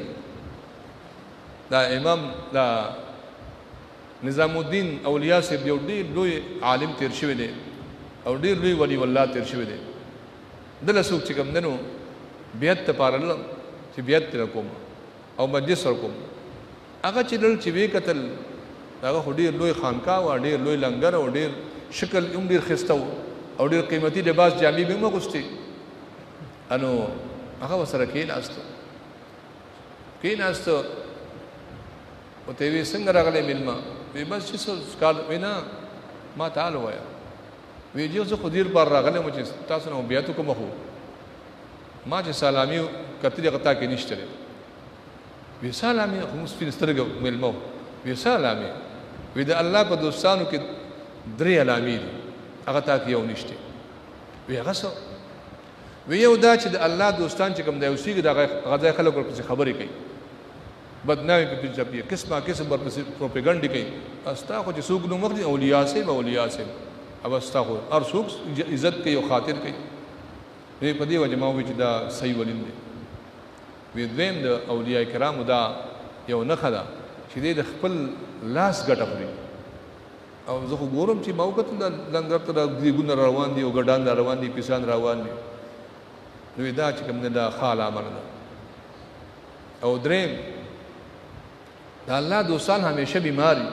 دا امام دا نظام الدین اولیاء صاحب یو ډېر لوی عالم تیر شوی دی او ډېر لوی ولی والله تیر شوی دی. دله څوک چې کوم دنو بیعت ته پارل چې بیعت تر کوم او مجلس ور کوم هغه چې دل چې وی قتل هغه ډېر لوی خانقاه او ډېر لوی لنګر او ډېر شکل هم ډېر خسته او ډېر قیمتي لباس جامې به مغوستي انو هغه وسره کې ناستو کې ناستو او ته وی څنګه راغلی ملما وی بس چې څه کار وینا ما تعال وایا وی جو زه خدیر پر راغلی مو چې تاسو نو بیا ته کوم خو ما چې سلامي کتلې غتا کې نشته وی سلامي خو سپینسترګ ملما وی سلامي وی د الله په دوستانو کې درې علامې دي هغه تا کې یو نشته وی هغه څه وی یو دا چې د الله دوستان چې کوم دی اوسېږي د غځای خلکو ورپسې خبرې کوي بدنامي په پیچھے قسمه قسم ورپسې پروپاګاندا کوي استا خو چې څوک نو مخدي اولیاء سي به اولیاء سي او استا خو هر څوک عزت کوي او خاطر کوي وی په دې وجه ما وی چې دا صحیح ولین دی. وی دویم د اولیاء کرامو دا یو نه خدا چې د خپل لاس ګټه خوري او زه خو ګورم چې ما وکړم د لنګر ته د ګون روان دي او ګډان روان دي پیسان روان دي نو دا چې کوم نه دا خال امر ده. او دریم دا الله دوستان همیشه بیماری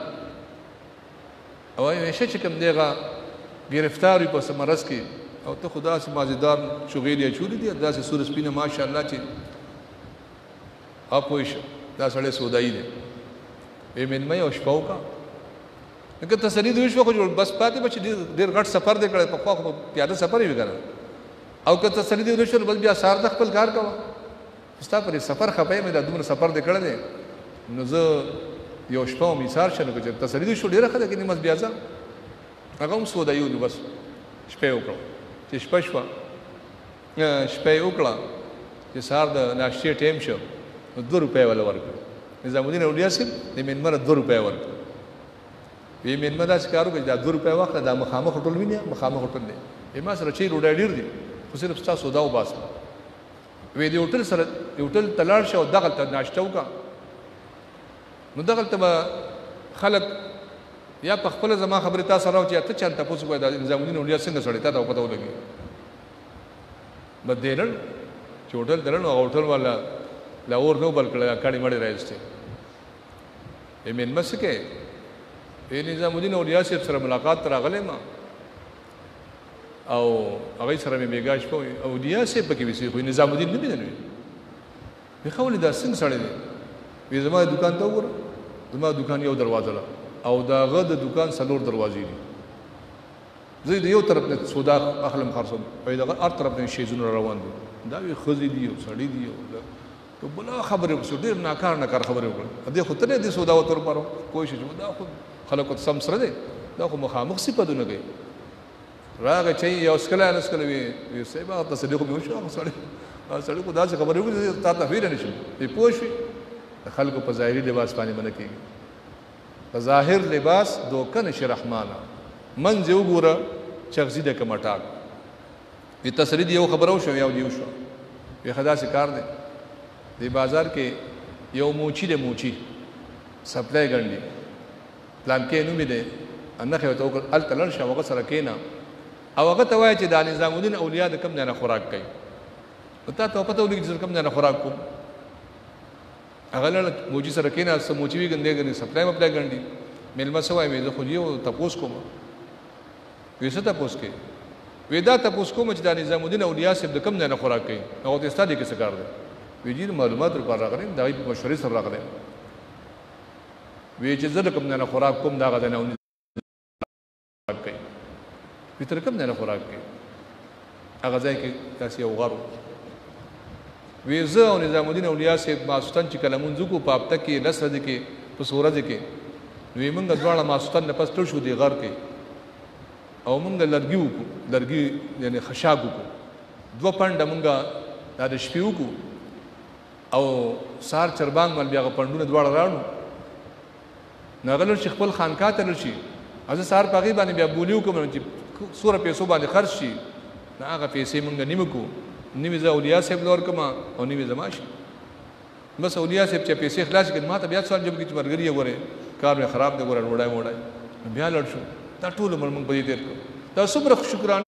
او همیشه چې کوم دیغه گرفتاری په سمرس کې او ته خدا سے مازیدار شغیل یا چولی دی داسې سور سپینه ماشاءالله چې اپ وښه دا سړی سودایي دی وی مېلمه یې او شپه وکړه لکه تسلي دې وشوه خو جوړ بس پاتې به چې ډېر غټ سفر دی کړی پخوا خو پیاده سفر یې وي که نه او که تسلي دې ونه شوه بس بیا سهار د خپل کار کوه ستا پرې سفر خفه یم دا دومره سفر دې کړی دی نو زه یو شپه وم ایثار شه نو که تسلي دې شوه ډېره ښه ده که نیمه بیا ځه هغه هم سودایي ونیو بس شپه یې وکړه چې شپه شوه شپه یې وکړه چې سهار د ناشتې ټایم شو نو دوه روپۍ والا ورکړه نظام الدین اولیا صاحب د مېلمه نه دوه روپۍ ورکړه وی مېلمه داسې کار وکړه چې دا دوه روپۍ واخله دا مخامخ هوټل وینې مخامخ هوټل دی وی ما سره چې ډوډۍ ډېر دي خو صرف ستا سودا وباسم وی د هوټل سره هوټل ته لاړ شه او دغلته ناشته وکړه نو دغلته به خلک یا په خپله زما خبرې تا سره چې ته چا تپوس وکړه دا نظام الدین اولیا څنګه سړی تا ته پته ولګي بس دی لړ چې هوټل ته لړ نو هغه هوټل والا لا اور نو بل کړه کاڼي مړې راایستې وی مېلمه څه کوې وی نظام الدین اولیا صاحب سره ملاقات ته راغلی ما او هغوی سره مې بېګا شپه وي اولیا صاحب پکې ویسي خو نظام الدین نه پېژنې وی ښه ولې دا څنګه سړی دی وی زما دکان ته وګوره زما دکان یو دروازه ده او د هغه د دکان څلور دروازې دي زه د یو طرف نه سودا اخلم خرڅوم او د هر طرف نه شیزونه روان دي دا وی ښځې دي او سړي دي او بلا خبرې وکړو ډېر ناکار ناکار خبرې وکړې دې خو ته نه دې سودا ورته وپارو کوشش وکړو دا خو خلکو ته سم سره دی دا خو مخامخ صفتونه کوي راغی چې یو سکله نه سکله وي صاحب هغه تصدیق مې وشو هغه سړی هغه سړی خو داسې خبرې وکړې تا ته ویلی نه شم وی پوه شوې د خلکو په ظاهري لباس باندې منع کېږي په ظاهر لباس دوکه نشي رحمانه منځ یې وګوره چغزي دی که مټاک وی تسلي دې یو خبره وشوه یا دې وشوه وی ښه داسې کار دی دی بازار کې یو موچي دی موچي سپلای ګنډي پلانکې نومې دی نښې ورته وکړه هلته لړ شه هغه سره کښېنه او هغه ته وایه چې دا نظام الدین اولیا د کوم ځای نه خوراک کوي نو تا ته پته ولګي چې زه کوم ځای نه خوراک کوم هغه لړ موچي سره کښېنه څه موچي وي ګنډې ګنډي سپلای مپلای ګنډي مېلمه څه وایي زه خو یو تپوس کوم وی څه تپوس کوې وی دا تپوس کوم چې دا نظام الدین اولیا صاحب د کوم ځای نه خوراک کوي هغه ته ستا دې کې څه کار دی وی جی معلومات لپاره راغلی یم د هغوی په مشورې سره راغلی یم وی چې زه د کوم ځای نه خوراک کوم د هغه ځای نه خوراک کوي وی ته د کوم ځای نه خوراک کوي هغه ځای کې داسې یو غر وی زه او نظام الدین اولیا صاحب ماسوتن چې کله مونځ وکړو په هفته کې لس ورځې کې په څو ورځې کې نو وی مونږ دواړه ماسوتن نه پس ټول شو دې غر کې او مونږ لرګي وکړو لرګي یعنې خشاک وکړو دوه پنډه مونږ دا د شپې وکړو او سار چربانګ مل بیا هغه پنډونه دواړه راوړو نو هغه لر چې خپل خانقاه ته لر شي او زه سهار په هغې باندې بیا بولي وکړم چې څومره پیسو باندې خرڅ شي نو هغه پیسې مونږ نیمه کړو نیمې زه اولیا صاحب له ورکړم او نیمې زما شي بس اولیا صاحب چې پیسې خلاص کړي ما ته بیا سوال جواب کړي چې ملګري یې ګورې کار مې خراب دی ګوره ډوډۍ ووډۍ نو بیا لړ شو دا ټول عمر مونږ په دې تېر کړو دا څومره شکرانه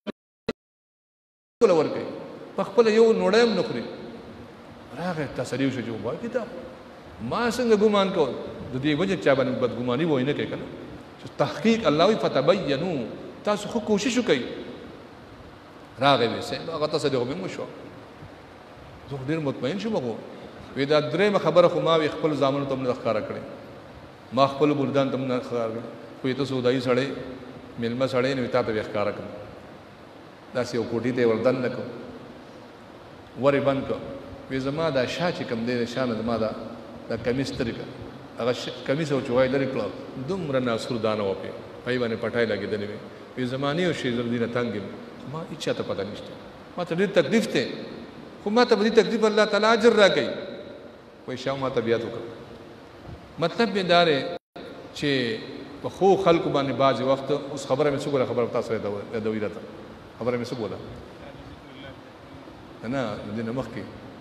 ورکوي په خپله یو نوډۍ هم نه خوري راغی تسلي وشو چې ووایي کتاب ما څنګه ګمان کوم د دې وجه چا باندې بدګماني وایي نه کوي که نه چې تحقیق الله وایي فتبینو تاسو خو کوشش وکئ راغی وی صاحب هغه تسلي خو مې وشوه زه خو ډېر مطمئن شوم خو وی دا درېیمه خبره خو ما وی خپل زامنو ته هم نه ښکاره کړې ما خپل بلدان ته هم نه ښکاره کړې خو ته سودایي سړی مېلمه سړی نو تا ته بیا ښکاره کړم داسې یو کوټې ته یې ور دننه کړم ور یې بند کړ وی زما دا شا چې کوم دی د شا نه زما دا دا کمیس ترې کړه هغه کمیس او چوغۍ لرې کړه دومره ناسور دانه وه پې پای باندې پټۍ لګېدلې وې وی زما نه یو شی زه دې نه تنګ یم ما هېڅ چا ته پته نشته ما ته ډېر تکلیف دی خو ما ته په دې تکلیف الله تعالی اجر راکوي وایي شا ما طبیعت وکړه مطلب مې دا دی چې په خو خلکو باندې بعضې وخت اوس خبره مې څه ګوله خبره تاسو یادوي راته خبره مې څه ګوله نه د دې نه مخکې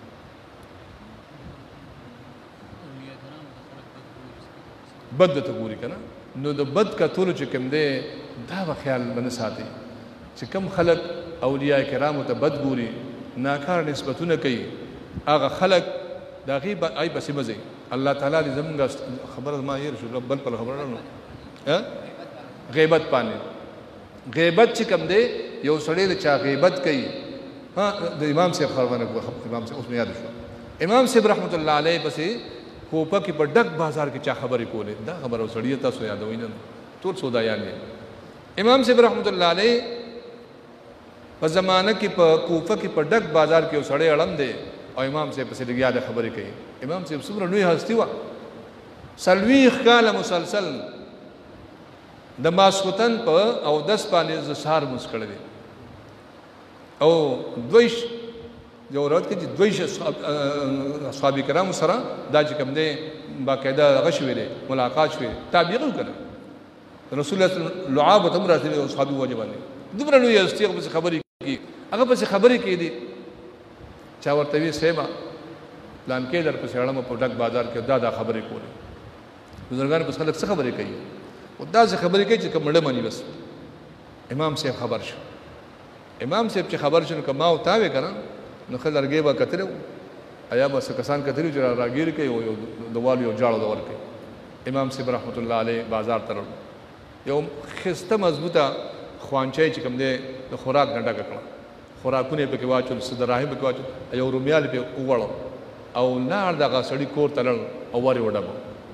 بد ته ګوري که نه نو د بد کتلو چې کوم دی دا به خیال به نه ساتي چې کوم خلک اولیاء کرامو ته بد ګوري ناکار نسبتونه کوي هغه خلک د هغې ای پسې مه ځئ الله تعالی دې زمونږ خبره ما هېر شو بل پله خبره نه غیبت باندې غیبت چې کوم دی یو سړی د چا غیبت کوي ها د امام صاحب خبرونه امام صاحب اوس مې یاد شو امام صاحب رحمت الله علیه پسې کوپه کې په ډک بازار کې چا خبرې کولې دا خبره وسړی تاسو یادوي نه ټول سودایان دي امام صاحب رحمت الله علیه په زمانه کې په کوفه کې په ډک بازار کې وسړی اړم دی او امام صاحب پسې لګیا د خبرې کوي امام صاحب څومره لوی هستی وه څلوېښت کاله مسلسل د ماسخوتن په اودس باندې د سهار مونځ کړی دی او دوی یو روایت کې چې دوی اصحاب کرامو سره دا چې کوم دی باقاعده هغه شوی دی ملاقات شوی تابعه وکړه رسول الله لعاب ته هم راځي او صحابي وجه باندې دومره لوی هستی هغه پسې خبرې کوي هغه پسې خبرې کوي دي چا ورته وي صحیح پلان کې در پسې اړم په ډک بازار کې دا دا خبرې کولې بزرګان پس خلک څه خبرې کوي او داسې خبرې کوي چې کوم مړه مني بس امام صاحب خبر شو امام صاحب چې خبر شو نو که ما او تا وې که نه نو ښه لرګی به کتلی وو ایا به څه کسان کتلي چې راګیر کوي او یو د والو یو جاړو دور کوي امام صاحب رحمت الله علیه بازار ته راغلو یو ښایسته مضبوطه خوانچی چې کوم دی د خوراک ګنډه کړه خوراکونه یې پکې واچول څه دراهم پکې واچول یو رومیال پې ووړو او لاړ دغه سړي کور ته لاړ او ور یې وډبو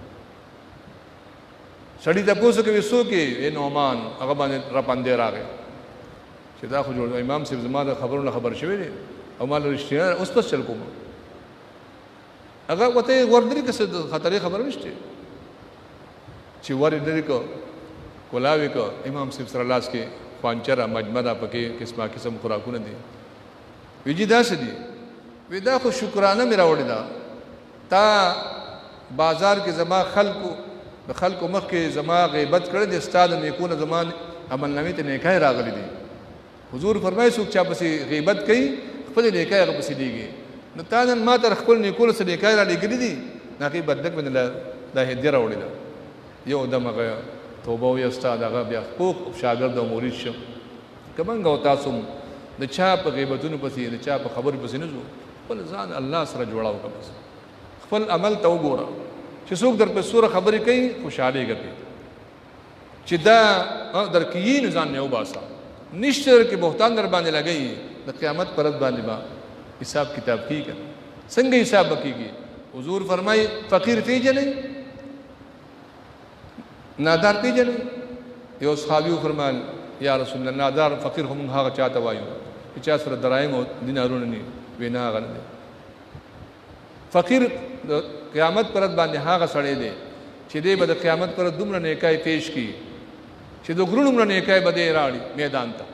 سړي تپوس کوي څوک یې نعمان هغه باندې راپاندې راغی چې دا خو جوړ امام صاحب زما د خبرونه خبر شوی دی او ما له رښتیا اوس پس چل کوم هغه ورته وردري که څه خطرې خبره نشته چې ور یې لرې کړ کولاوي کړ امام صاحب سره لاس کې خوانچه را مجمه ده پکې قسمه قسم خوراکونه دي وی جي داسې دي وی دا خو شکرانه مې راوړې ده تا بازار کې زما خلکو د خلکو مخ کې زما غیبت کړی دی ستا د نیکونه زما عملنامې ته نیکۍ راغلی دي حضور فرمایي څوک چا پسې غیبت کوي خپلې نیکۍ هغه پسې لیږي نو تا نن ما ته خپل نیکونو څه نیکۍ را لیږلي دي نو هغې بدلک باندې دا هدیه راوړې ده یو دم هغه توبه ویسته دغه بیا پوخ شاګرد او مرید شم که موږ او تاسو د چا په غیبتونو پسې د چا په خبرو پسې نه ځو خپل ځان الله سره جوړاو که بس خپل عمل ته وګوره چې څوک در په سوره خبرې کوي خوشحالېږه پې چې دا در کې یي نو ځان نه وباسه نشته در کې بهتان در باندې لګوي د قیامت پر ورځ باندې به حساب کتاب کېږي که څنګه حساب به کېږي حضور فرمایي فقیر پیژنئ نادار پیژنئ یو صحابي وفرمایل یا رسول الله نادار فقیر خو موږ هغه چا ته وایو چې چا سره درایم او دینارونه نه وي نه هغه نه دی فقیر د قیامت پر ورځ باندې هغه سړی دی چې دی به د قیامت پر ورځ دومره نیکۍ پیش کړي چې د غرونو دومره نیکۍ به دی راوړي میدان ته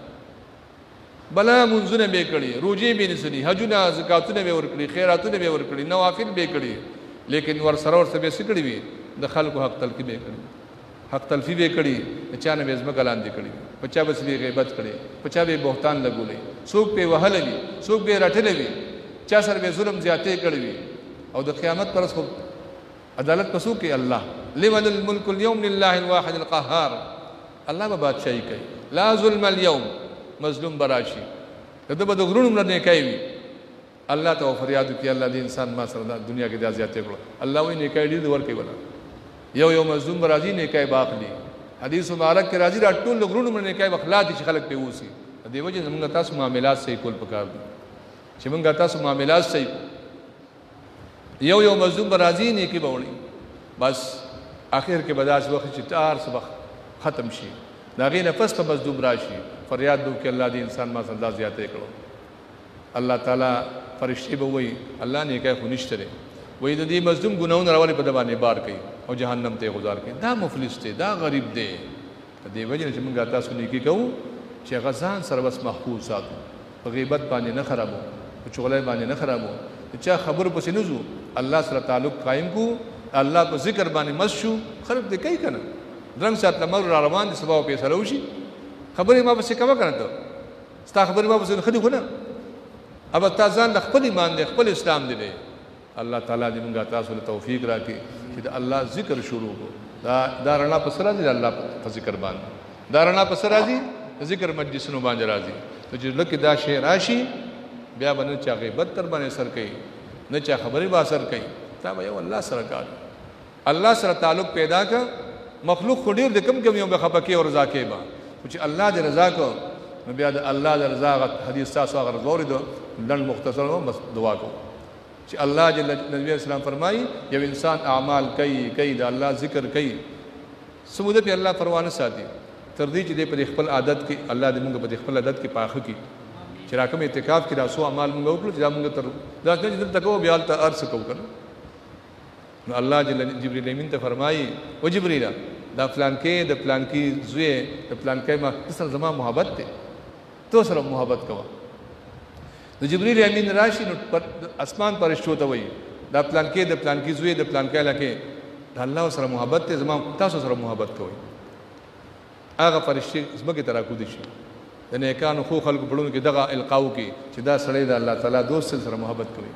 بلا منځونه به یې کړي روژې به یې نیسلي حجونه زکاتونه به یې ورکړي خیراتونه به یې ورکړي نوافل به یې کړي لیکن ورسره ورسره به یې څه کړي وي د خلکو حق تلقي به یې کړي حق تلفي به یې کړي د چا نه به یې ځمکه لاندې کړي په چا به یې غیبت کړي په چا به یې بهتان لګولی څوک به یې وهلی وي څوک به یې رټلی وي چا سره به یې ظلم زیاتې کړی وي او د قیامت پر ورځ خو عدالت په څوک کوي الله لمن الملک اليوم لله الواحد القهار الله به بادشاهي کوي لا ظلم اليوم مظلوم براشي دغه به د غرونو نه نیکۍ وي الله ته فریاد وکړي الله دې انسان ما سره دنیا کې دا زیاتې کړو الله وایي نیکۍ ډېر ورکوي ولا یو یو مظلوم راځي نیکۍ باخلي حدیث مبارک کې راځي را ټول غرونو نه نیکۍ بخلا دي چې خلک پې اوسي دې وجه زموږ تاسو معاملات صحیح کول پکار دي چې موږ تاسو معاملات صحیح یو یو مظلوم راځي نیکي به وړي بس آخر کې به داسې وخت چې ټار سبق ختم شي د هغې نه پس په مظلوم راشي فریاد به وکړي الله دې انسان ما سره دا زیاتی کړو الله تعالی فرشتې به وایي الله نیکۍ خو نشته دی وایي د دې مظلوم ګناهونه راولې په ده باندې بار کوي او جهنم ته یې غذار کوي دا مفلس دی دا غریب دی د دې وجې نه چې موږ تاسو نیکي کوو چې هغه ځان سره بس محفوظ ساتو په غیبت باندې نه خرابو په چغلۍ باندې نه خرابو د چا خبرو پسې نه ځو الله سره تعلق قایم کو الله په ذکر باندې مست شو خلک دې کوي که نه درنګ سات لمر را روان دي سبا به فیصله وشي خبرې ما پسې کوه که نه ته ستا خبرې ما پسې ښه دي خو نه اب تا ځان د خپل ایمان دی خپل اسلام دی دی الله تعالی دې موږ تاسو له توفیق راکړي چې د الله ذکر شروع کړو دا دا رڼا پس راځي د الله په ذکر باندې دا رڼا پس راځي د ذکر مجلسونو باندې راځي نو چې لکه دا شی راشي بیا به نه چا غیبت تر باندې اثر کوي نه چا خبرې به اثر کوي دا به یو الله سره کار الله سره تعلق پیدا کړه مخلوق خو ډېر د کم کم یو به خفه کې او رضا کې به خو چې الله دې رضا کړو نو بیا د الله د رضا حدیث تاسو هغه رضا اورېدو لنډ مختصر بس دعا کوو چې الله جل نبی اسلام فرمایي یو انسان اعمال کوي کوي د الله ذکر کوي سموده په الله پروا نه ساتي تر دې چې دې په خپل عادت کې الله دې موږ په خپل عادت کې پاخه کړي چې راکم اعتکاف کې راسو اعمال موږ وکړو چې موږ تر دا چې دلته کو بیا ته ارس کو کنه نو الله جل جبرئیل امین ته فرمایي او جبرئیل دا فلان کې د فلان کې زوی د فلان کې ما سره زما محبت ته تو سره محبت کوه د جبرئیل امین راشي نو اسمان پرشتو ته وایي دا پلان کې د پلان کې زوی د پلان کې لکه د الله سره محبت ته زما تاسو سره محبت کوي هغه فرشتي زمکه ترا کو دي شي د نیکانو خو خلق پړونو کې دغه القاو کې چې دا سړی د الله تعالی دوست سره محبت کوي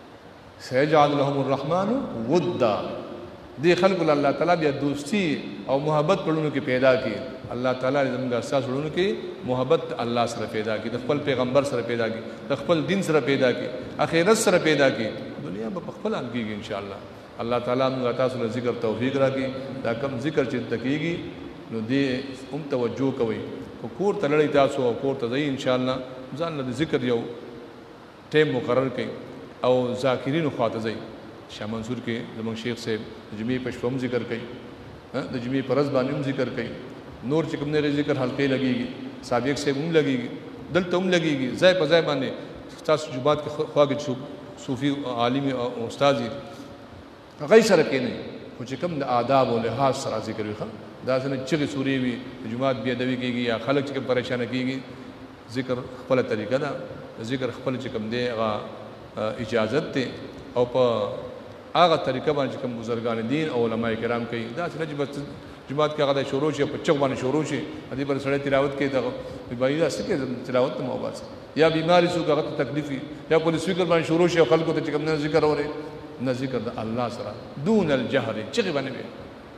سيجعل لهم الرحمن ودا دې خلق الله تعالی بیا دوستی او محبت پړونو کې پیدا کړي الله تعالی زموږ اساس پړونو کې محبت الله سره پیدا کړي د خپل پیغمبر سره پیدا کړي د خپل دین سره پیدا کړي اخرت سره پیدا کړي دنیا به خپل ان کېږي ان شاء الله الله تعالی موږ تاسو له ذکر توفیق راکړي دا کم ذکر چې تکېږي نو دې هم توجه کوي کو کور ته لړی تاسو او کور ته ځئ ان شاء الله ځان له ذکر یو ټیم مقرر کړئ او ذاکرین خواته ځئ شاه منصور کې زموږ شیخ صاحب د جمعې په شپه هم ذکر کوي د جمعې په ورځ باندې هم ذکر کوي نور چې کوم نه ذکر حلقې لګېږي سابق صاحب هم لګېږي دلته هم لګېږي ځای په ځای باندې ستاسو جومات کې خواږه صوفي عالم او استاد دي هغوی سره کښېنئ خو چې کوم د آداب او لحاظ سره ذکر وي ښه داسې نه چغې سورې وي د جومات بې ادبي کېږي یا خلک چې کوم پریشانه کېږي ذکر خپله طریقه ده ذکر خپل چې کوم دی هغه اجازت دی او په هغه طریقه باندې چې کوم بزرګان دین او علماء کرام کوي داسې نه چې بس جومات کې هغه د شروع شي په چغ باندې شروع شي دې باندې سړی تلاوت کوي دغه بایي داسې کې تلاوت ته مو باسي یا بیماری څوک هغه ته تکلیف وي یا په سپیکر باندې شروع شي خلکو ته چې کوم نه ذکر اوري نه ذکر د الله سره دون الجهر چغې باندې وي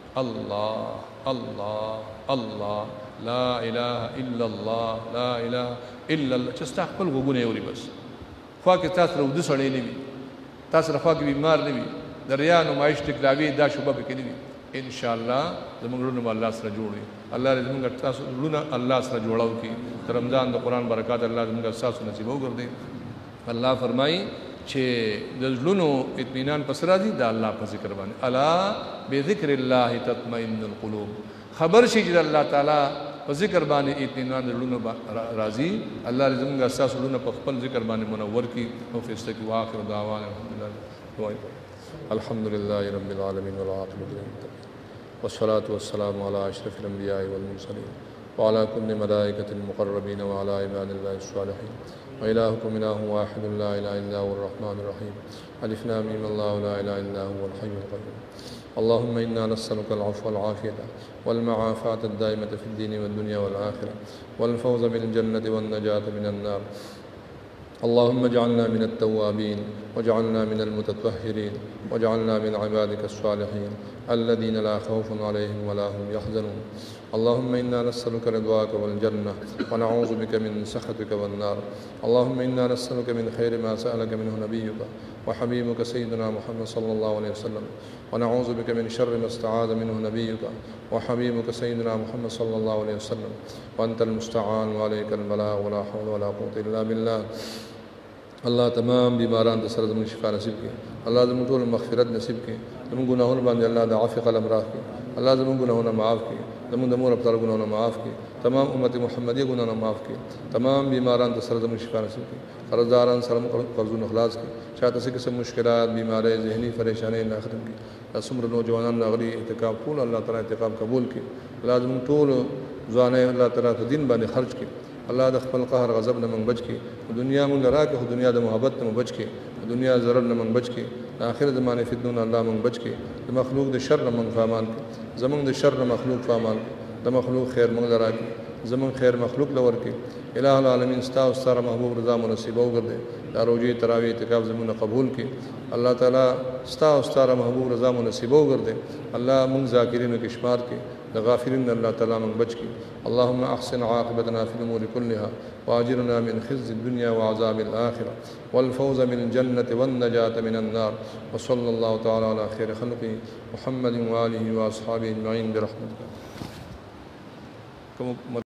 الله الله الله لا اله الا الله لا اله الا الله چې ستا خپل غوږونه اوري بس خوا کې تاسو سره ودې سړی نه وي تاسو سره خوا کې بیمار نه وي د ریا نمایش ټکلاوي دا شوبه پکې نه وي ان شاء الله زموږ لونه به الله سره جوړ وي الله دې زموږ تاسو لونه الله سره جوړاو کړي د رمضان د قرآن برکات الله زموږ تاسو نصیب وګرځي الله فرمایي چې د لونو اطمینان پس راځي د الله په ذکر باندې الا بذکر الله تطمئن القلوب خبر شي چې الله تعالی په ذکر باندې اطمینان د لونو راځي الله دې زموږ تاسو لونه په خپل ذکر باندې منور کړي او فیصله کوي واخر دعوانا الحمدلله الحمد لله رب العالمين والعاقبة للمتقين والصلاة والسلام على أشرف الأنبياء والمرسلين وعلى كل ملائكة المقربين وعلى عباد الله الصالحين وإلهكم إله واحد لا إله إلا هو الرحمن الرحيم ألف لام ميم الله لا إله إلا هو الحي القيوم اللهم إنا نسألك العفو والعافية والمعافاة الدائمة في الدين والدنيا والآخرة والفوز بالجنة والنجاة من النار اللهم اجعلنا من التوابين واجعلنا من المتطهرين واجعلنا من عبادك الصالحين الذين لا خوف عليهم ولا هم يحزنون اللهم إنا نسألك رضواك والجنة ونعوذ بك من سخطك والنار اللهم إنا نسألك من خير ما سألك منه نبيك وحبيبك سيدنا محمد صلى الله عليه وسلم ونعوذ بك من شر ما استعاذ منه نبيك وحبيبك سيدنا محمد صلى الله عليه وسلم وأنت المستعان وعليك البلاغ ولا حول ولا قوة إلا بالله الله تمام بیماران ته سره زموږ شفا نصیب کړي الله زموږ ټول مغفرت نصیب کړي زموږ ګناهونه باندې الله د عفو قلم راکړي الله زموږ ګناهونه معاف کړي زموږ د مور او پلار ګناهونه معاف کړي تمام امت محمدیه ګناهونه معاف کړي تمام بیماران ته سره زموږ شفا نصیب کړي قرضداران سره قرضونه خلاص کړي چاته څه قسم مشکلات بیماری ذهني پریشانی نه ختم کړي څومره نوجوانان راغلي اعتکاف ټول الله تعالی اعتکاف قبول کړي الله زموږ ټول ځواني الله تعالی ته دین باندې خرج کړي الله د خپل قهر غضب نه من بچ کی دنیا مونږ راکه دنیا د محبت نه بچ کی دنیا ضرر نه من بچ کی آخر زمانه فتنون الله من بچ کی د مخلوق د شر نه من فامان کی زمون د شر نه مخلوق فامان د مخلوق خیر مونږ راکه زمون خیر مخلوق لور کی الہ العالمین استا او ستاره محبوب رضا منصیب او ګرځي دا روزي تراوی اعتکاف زمون قبول کی الله تعالی استا او ستاره محبوب رضا منصیب او ګرځي الله مونږ ذاکرینو کې شمار کی لغافلين الله تعالى من بچكي اللهم أحسن عاقبتنا في الأمور كلها وأجرنا من خزي الدنيا وعذاب الآخرة والفوز من الجنة والنجاة من النار وصلى الله تعالى على خير خلقه محمد وآله وأصحابه أجمعين برحمتك